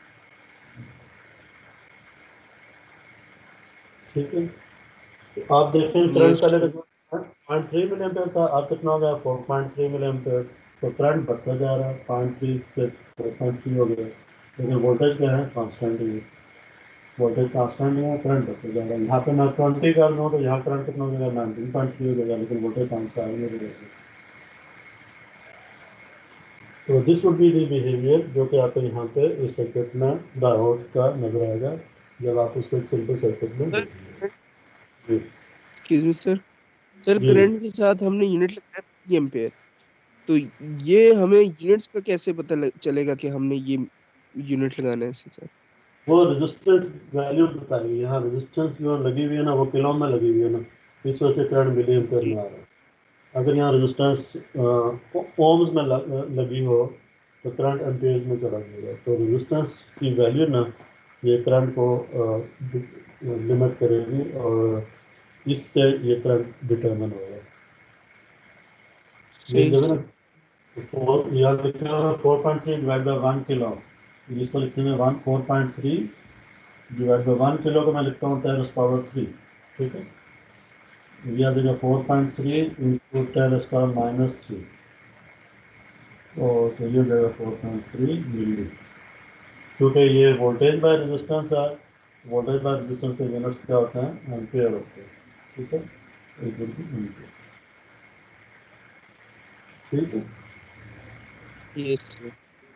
ठीक है, तो आप देखते हैं करंट यस पहले सर। तो पॉइंट थ्री मिली एम्पियर था, अब कितना हो गया four point three milliampere. तो करंट बढ़ता जा रहा है, पॉइंट थ्री से फोर पॉइंट थ्री हो गया, लेकिन वोल्टेज क्या है, कांस्टेंट ही है। वोल्टेज कांस्टेंट है, करंट बढ़ता जा रहा है। यहाँ पे मैं ट्वेंटी कर दूँ तो यहाँ करंट कितना हो जाएगा, नाइनटीन पॉइंट थ्री हो जाएगा, लेकिन वोल्टेज पॉइंट सेवन हो जाएगा। तो this would be the behaviour जो कि आपको यहाँ पे इस सर्किट में डायोड का नजर आएगा जब आप उसको एक सिंपल सर्किट में देखेंगे। जी एक्सक्यूज मी सर सर जी करंट के साथ हमने यूनिट लगाया मिली एम्पेयर, तो ये हमें यूनिट्स का कैसे पता लग, चलेगा कि हमने ये यूनिट लगाना है इसके साथ? वो रेजिस्टेंस वैल्यू बताएगी। यहाँ रेजिस्टेंस जो लगी हुई है ना वो किलो में लगी हुई है ना, इस वजह से करंट मिली एम्पेयर में आ रहा है। अगर यहाँ रेजिस्टेंस ओम्स में लग, लगी हो तो करंट एम्पेयर्स में चला जाएगा। तो रेजिस्टेंस की वैल्यू ना ये करंट को लिमिट करेगी और इससे ये करंट डिटरमिन होगा। ये सही देखो ना, सर। फोर यहाँ लिखा है four point three divide by one kilo, जिसको लिखते हैं one four point three divide by one kilo को मैं लिखता हूँ टेन पावर थ्री, ठीक है। ये आ जाएगा four point three into ten power minus three, और तो ये हो जाएगा फोर पॉइंट थ्री मिली। क्योंकि ये वोल्टेज बाय रेजिस्टेंस है, वोल्टेज बाय रेजिस्टेंस के यूनिट्स क्या होते हैं, एम्पियर होते हैं, ठीक है। एक एम्पियर, ठीक है। Yes sir.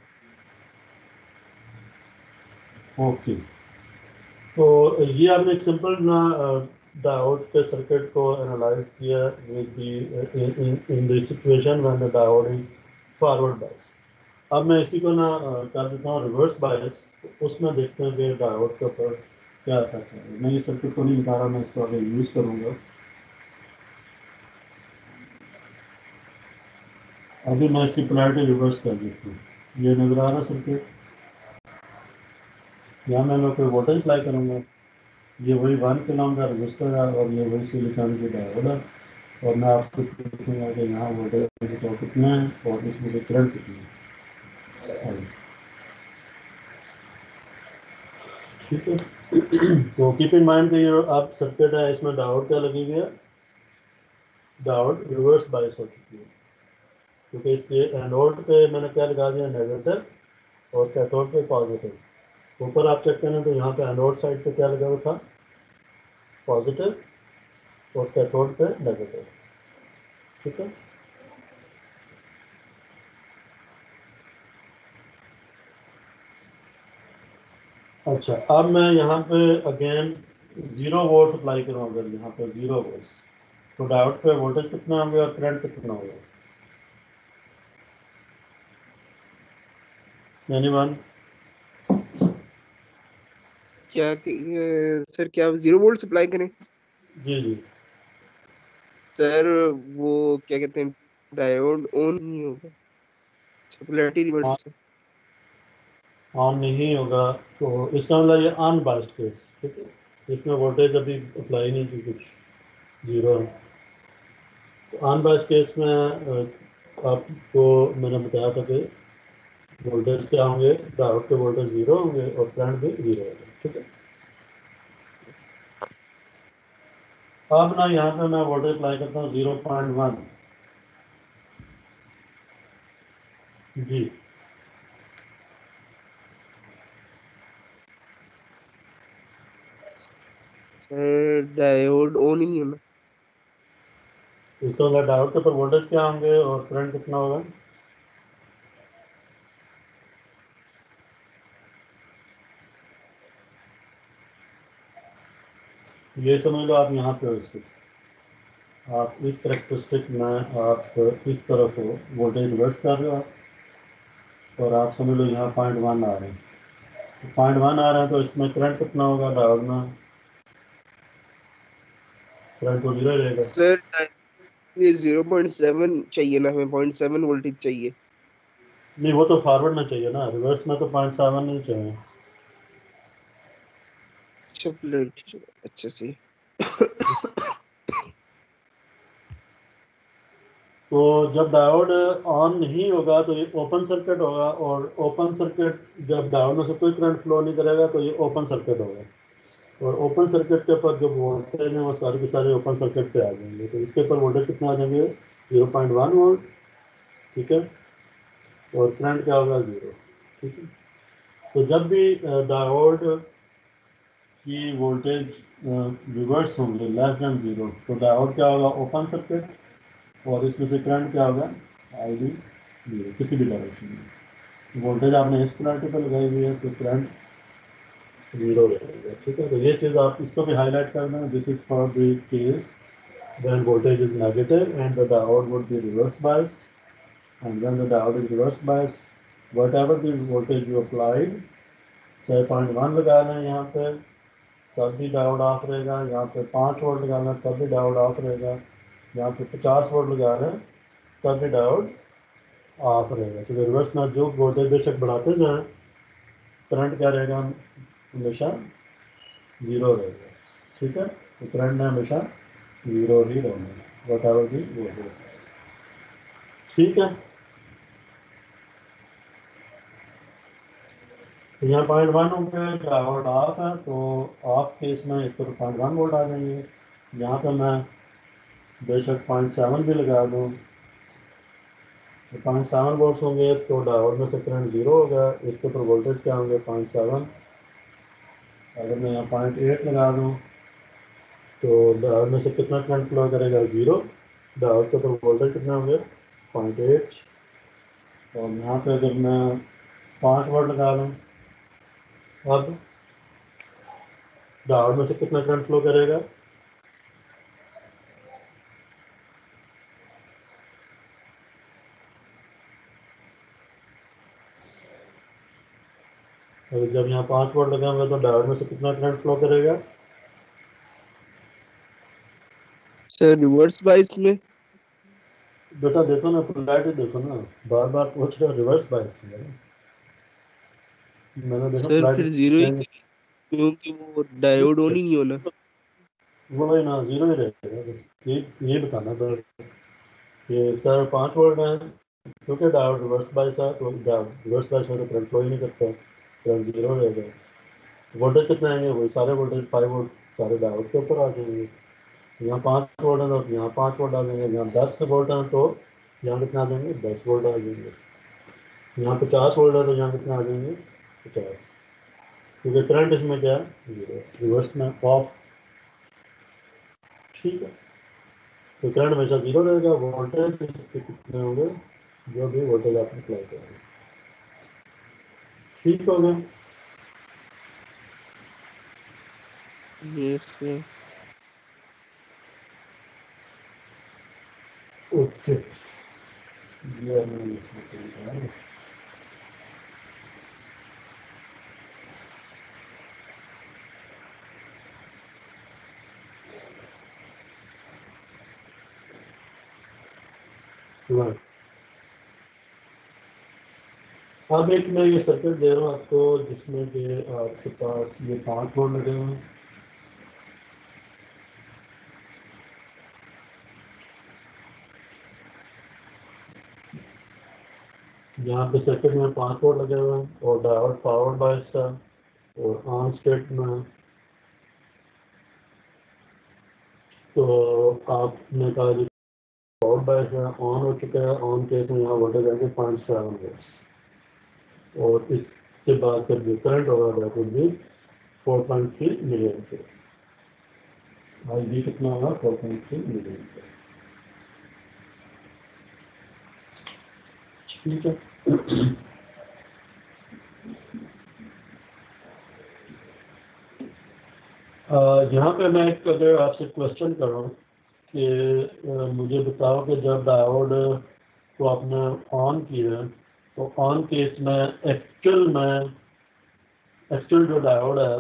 ओके, तो ये आपने एक सिंपल ना डायोड के सर्किट को एनालाइज किया with the in the situation when the diode is forward bias. अब मैं इसी को ना अ, कर देता हूँ रिवर्स बायस, उसमें देखते हैं कि डायोड के ऊपर क्या इफेक्ट है। मैं ये सर्किट को नहीं दिखा रहा, मैं इसको आगे यूज़ करूँगा। अभी मैं इसकी पोलैरिटी रिवर्स कर देती हूँ। ये नज़र आ रहा सर्किट, यहाँ मैं मैं कोई वोल्टेज अप्लाई करूँगा, ये वही वन किलो ओम का रजिस्टर है और ये वही सिलिकॉन की डायोड है, और मैं आपसे पूछूंगा कि यहाँ वोल्टेज तो कितना है और इसमें से करंट कितना है, ठीक है। तो कीप इन माइंड कि ये आप सर्किट है, इसमें डायोड क्या लगी हुई है, डायोड रिवर्स बायस हो चुकी है, क्योंकि इसके एनोड पे मैंने क्या लगा दिया, नेगेटिव, और कैथोड पे पॉजिटिव। ऊपर आप चेक करें तो यहाँ पे एनोड साइड पे क्या लगा हुआ था, पॉजिटिव, और कैथोड पे नेगेटिव, ठीक है। अच्छा, अब मैं यहाँ पे अगेन जीरो वोल्ट अप्लाई करूँ, अगर यहाँ पे जीरो वोल्ट, तो डायोड पे वोल्टेज कितना होंगे और करंट कितना होगा, एनीवन? क्या कि- सर क्या जीरो वोल्ट सप्लाई करें? जी जी, सर वो क्या कहते हैं, डायोड ऑन नहीं होगा, पोलैरिटी रिवर्स है। ऑन नहीं होगा, तो इसका मतलब ये अनबायस्ड केस, ठीक है। इसमें वोल्टेज अभी अप्लाई नहीं की, कुछ जीरो है। तो अनबायस्ड केस में अ, आपको मैंने बताया था कि वोल्टेज क्या होंगे, डायोड के वोल्टेज जीरो होंगे और करंट भी जीरो होगा, ठीक है। अब ना यहाँ पे मैं वोल्टेज अप्लाई करता हूँ जीरो पॉइंट वन, जी। सर डायोड ऑन ही नहीं होना। इसका मतलब डायोड के ऊपर वोल्टेज क्या होंगे और करंट कितना होगा, ये समझ लो। आप यहाँ पे हो, इसके आप इस करेक्टरिस्टिक में आप इस तरफ हो, वोल्टेज रिवर्स कर रहे हो आप, और आप समझ लो यहाँ पॉइंट वन आ रहे हैं, तो पॉइंट वन आ रहे हैं, तो इसमें करंट कितना होगा, डायोड में करंट तो जीरो रहेगा। सर ये जीरो पॉइंट सेवन चाहिए ना, हमें पॉइंट सेवन वोल्टेज चाहिए। नहीं, वो तो फॉरवर्ड में चाहिए ना, रिवर्स में तो पॉइंट सेवन नहीं चाहिए। अच्छा पोलैरिटी, अच्छा से। तो जब डायोड ऑन नहीं होगा तो ये ओपन सर्किट होगा, और ओपन सर्किट जब डायोड में से कोई करंट फ्लो नहीं करेगा तो ये ओपन सर्किट होगा, और ओपन सर्किट के ऊपर जो वोल्टेज है वो सारे के सारे ओपन सर्किट पे आ जाएंगे। तो इसके ऊपर वोल्टेज कितना आ जाएंगे, जीरो पॉइंट वन वोल्ट, ठीक है, और करंट क्या होगा, जीरो, ठीक है। तो जब भी डायोड की वोल्टेज रिवर्स होंगे लेस देन जीरो, तो डायोड क्या होगा, ओपन सर्किट, और इसमें से करंट क्या होगा, आई डी जीरो, किसी भी डायरेक्शन में। वोल्टेज आपने इस पोलैरिटी पर लगाई हुई है तो करंट जीरो रहेगा, ठीक है। तो ये चीज़ आप इसको भी हाईलाइट कर दें, this is for the case when voltage is negative and the diode would be reverse biased, and when the diode is reverse biased, whatever the voltage you applied, चाहे पॉइंट वन लगा लें यहाँ पे तब भी diode of रहेगा, यहाँ पे पाँच वोल्ट लगा लें तब भी डायोड ऑफ रहेगा, यहाँ पे पचास वोल्ट लगा लें तब भी डायोड ऑफ रहेगा। तो रिवर्स में जो वोल्टेज बेशक बढ़ाते जाएं, करंट क्या रहेगा, हमेशा ज़ीरो रहेगा, ठीक है। तो करंट ने हमेशा ज़ीरो ही रहना, वट एवर दी वोल्टेज, ठीक है। तो यहाँ पॉइंट वन हो गया, डायोड ऑफ है, तो ऑफ केस में इसको तो पॉइंट वन वोल्ट आ जाएंगे। यहाँ पर मैं बेशक पॉइंट सेवन भी लगा दूँ, तो पॉइंट सेवन वोल्ट होंगे तो डायोड में से करंट जीरो होगा, इसके ऊपर वोल्टेज क्या होंगे, पॉइंट सेवन। अगर मैं यहाँ पॉइंट एट लगा दूँ तो डायोड में से कितना करंट फ्लो करेगा, ज़ीरो। डायोड के ऊपर वोल्टेज कितना होंगे, पॉइंट एट। और यहाँ पे अगर मैं पाँच वोल्ट लगा लूँ, अब डायोड में से कितना करंट फ्लो करेगा, और जब यहाँ पाँच वोल्ट लगाएंगे तो डायोड में से कितना करंट फ्लो करेगा, सर रिवर्स बाइस में। बेटा देखो ना, पोलैरिटी देखो ना, बार बार पूछ रहे हो रिवर्स बायस में, मैंने देखो सर फिर जीरो ही पोलैरिटी क्योंकि वो डायोड ऑन ही नहीं होना। वो है ना, जीरो ही रहेगा, बस ये ये बताना बस। ये सर पाँच वोल्ट है क्योंकि डायोड रिवर्स बायस है, तो रिवर्स बायस में तो करंट फ्लो ही नहीं करता, करंट जीरो रहेगा। वोल्टेज कितने आएंगे, वही सारे वोल्टेज फाइव वोल्ट सारे डायोड के ऊपर आ जाएंगे। यहाँ पाँच वोल्ट है तो यहाँ पाँच वोल्ट आ जाएंगे, यहाँ दस वोल्ट है तो यहाँ कितना आ जाएंगे, दस वोल्ट आ जाएंगे। यहाँ पचास वोल्ट है तो यहाँ कितना आ जाएंगे, पचास, क्योंकि करंट इसमें क्या है, जीरो, रिवर्स में ऑफ, ठीक है। तो करंट हमेशा जीरो रहेगा, वोल्टेज इसके कितने होंगे, जो भी वोल्टेज आप अप्लाई करेंगे, ठीक हो गया। Yes sir. ओके, ये हमने लिखना चाहिए। Right. अब एक मैं ये सर्किट दे रहा हूँ आपको जिसमें कि आपके पास ये पांच वोल्ट लगे हुए हैं, यहाँ पे सर्किट में पांच वोल्ट लगे हुए हैं और डायोड पावर बायस था और ऑन स्टेट में, तो आपने कहा जी पावर बायस है, ऑन हो चुका है, ऑन केस में यहाँ वोल्टेज आएंगे पॉइंट सेवन वोल्ट और इसके बाद फिर जो करंट होगा that will be four point three milli ampere. I B कितना होगा, four point three milli ampere, ठीक है। यहाँ पे मैं एक अगर आपसे क्वेश्चन करूँ कि आ, मुझे बताओ कि जब डायोड को आपने ऑन किया तो ऑन केस में एक्चुअल में एक्चुअल जो डायोड है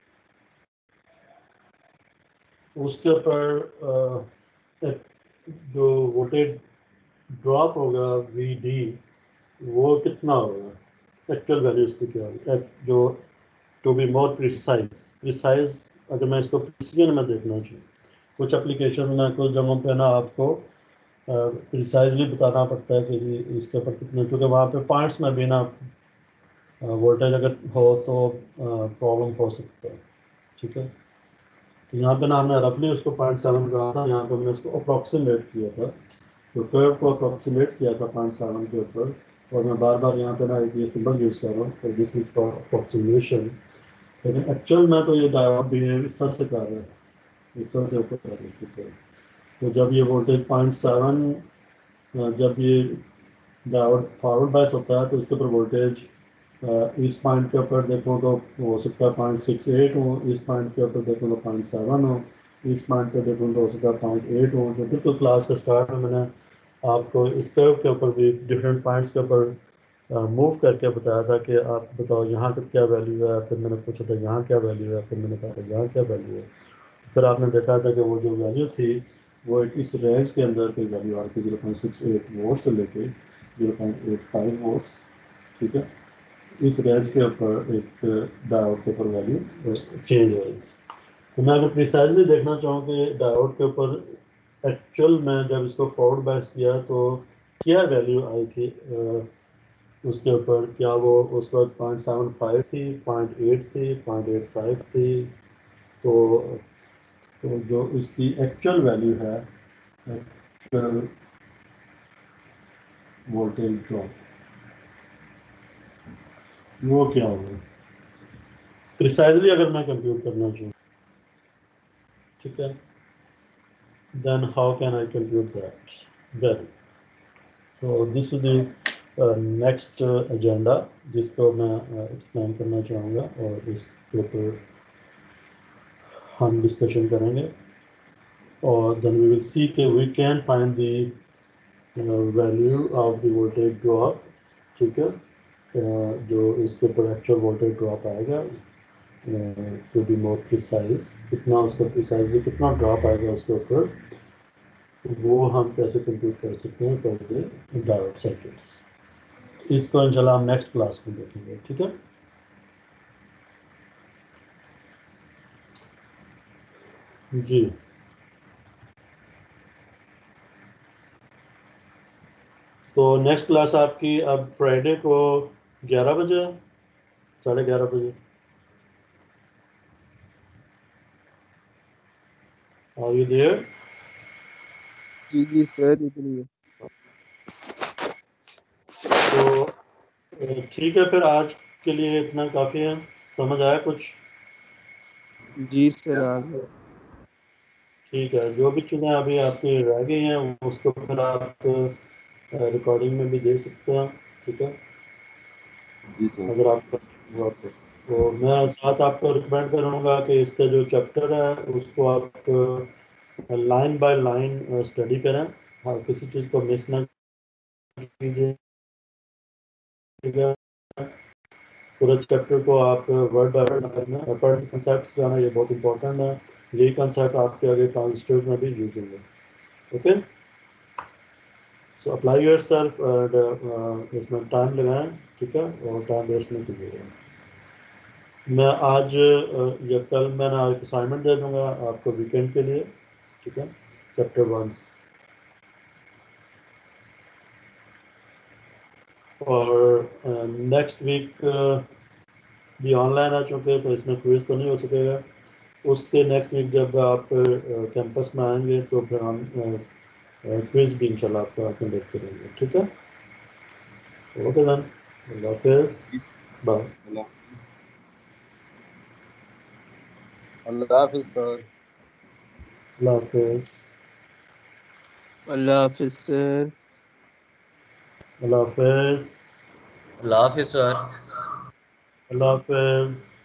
उसके ऊपर जो वोल्टेज ड्रॉप होगा वी डी वो कितना होगा, एक्चुअल वैल्यू इसकी क्या होगी, जो to be more precise precise अगर मैं इसको प्रिसीजन में देखना चाहिए, कुछ एप्लीकेशन में कुछ जगहों पे ना आपको प्रिसाइजली बताना पड़ता है कि जी इसके ऊपर कितने, क्योंकि वहाँ पे पॉइंट्स में भी ना वोल्टेज अगर हो तो प्रॉब्लम हो सकता है, ठीक है। तो यहाँ पे ना हमने रफली उसको पॉइंट सेवन कहा था, यहाँ पे हमने उसको अप्रॉक्सीमेट किया था, तो कर्व को अप्रॉक्सीमेट किया था पॉइंट सेवन के ऊपर, और मैं बार बार यहाँ पे ना एक ये सिंबल यूज़ कर रहा हूँ, तो दिस इज फॉर अप्रॉक्सीमेशन, लेकिन एक्चुअल में तो ये डायोड बिहेव इस तरह से कर रहा है, इस तरह से ऊपर कर इसकी तरफ। तो जब ये वोल्टेज पॉइंट सेवन जब ये डायोड फॉरवर्ड बायस होता है तो इसके ऊपर वोल्टेज इस पॉइंट के ऊपर देखो तो हो सकता है पॉइंट सिक्स एट हो, इस पॉइंट के ऊपर देखो तो पॉइंट सेवन हो, इस पॉइंट पे देखो तो हो सकता है पॉइंट एट हो। तो बिल्कुल क्लास के स्टार्ट में मैंने आपको इस कर्व के ऊपर भी डिफरेंट पॉइंट्स के ऊपर मूव करके बताया था कि आप बताओ यहाँ का क्या वैल्यू है, फिर मैंने पूछा था यहाँ क्या वैल्यू है, फिर मैंने कहा था यहाँ क्या वैल्यू है। फिर आपने देखा था कि वो जो वैल्यू थी वो एक इस रेंज के अंदर की वैल्यू आ रही थी, zero point six eight volt से लेके zero point eight five volts. ठीक है, इस रेंज के ऊपर एक डायोड के ऊपर वैल्यू चेंज हो रही थी। तो मैं अगर प्रिसाइजली देखना चाहूँ कि डायोड के ऊपर एक्चुअल में जब इसको फॉरवर्ड बायस किया तो क्या वैल्यू आई थी अ, उसके ऊपर, क्या वो उस वक्त पॉइंट सेवन फाइव थी, पॉइंट एट थी, पॉइंट एट फाइव थी। तो तो जो इसकी एक्चुअल वैल्यू है, एक्चुअल वोल्टेज ड्रॉप, वो क्या होगा प्रिसाइजली अगर मैं कंप्यूट करना चाहूँ। ठीक है, then how can I compute that? Well, so this is the uh, next uh, agenda जिसको मैं एक्सप्लेन uh, करना चाहूँगा और इसके ऊपर हम डिस्कशन करेंगे और then we will see कि we can find the uh, value of the voltage drop। ठीक है, uh, जो इसके ऊपर एक्चुअल वोल्टेज ड्रॉप आएगा टू बी मोर प्रिसाइज, कितना उसका प्रिसाइजली कितना ड्रॉप आएगा उसके ऊपर, वो हम कैसे कंप्यूट कर सकते हैं फॉर द डायोड सर्किट्स। इसको इंशाल्लाह हम नेक्स्ट क्लास में देखेंगे। ठीक है, जी। तो नेक्स्ट क्लास आपकी अब फ्राइडे को ग्यारह बजे, साढ़े ग्यारह बजे। Are you there? जी जी सर, इधर ही है। तो अ, ठीक है, फिर आज के लिए इतना काफ़ी है। समझ आया कुछ? जी सर, आ गया। ठीक है, जो भी चीज़ें अभी आपकी रह गई हैं उसको फिर आप रिकॉर्डिंग में भी दे सकते हैं। ठीक है, जी सर। अगर आपका हुआ तो तो मैं साथ आपको रिकमेंड करूँगा कि इसका जो चैप्टर है उसको आप लाइन बाय लाइन स्टडी करें। हाँ, किसी चीज़ को मिस ना कीजिए। पूरे चैप्टर को आप वर्ड बाय वर्ड करना, अपॉर्चुनिटी कंसेप्ट्स जो है ना ये बहुत इंपॉर्टेंट है। यही कंसेप्ट आपके आगे ट्रांजिस्टर्स में भी यूज होंगे। Okay, so apply yourself and इसमें टाइम लगाएं। ठीक है, और टाइम वेस्ट नहीं कीजिएगा। मैं आज uh, या कल मैंने एक असाइनमेंट दे दूंगा आपको वीकेंड के लिए। ठीक है, चैप्टर वन, और नेक्स्ट वीक भी ऑनलाइन आ चुके हैं तो इसमें क्विज तो नहीं हो सकेगा। उससे नेक्स्ट वीक जब आप कैंपस में आएंगे तो फिर हम क्विज भी इंशाल्लाह आपका कंडक्ट करेंगे। ठीक है, ओके देन, अल्लाह हाफिज़, बाय। अल्लाह हाफिज सर। अल्लाह हाफिज़, अल्लाह हाफिज सर। अल्लाह हाफिज़, अल्लाह हाफिज सर। अल्लाह हाफिज़।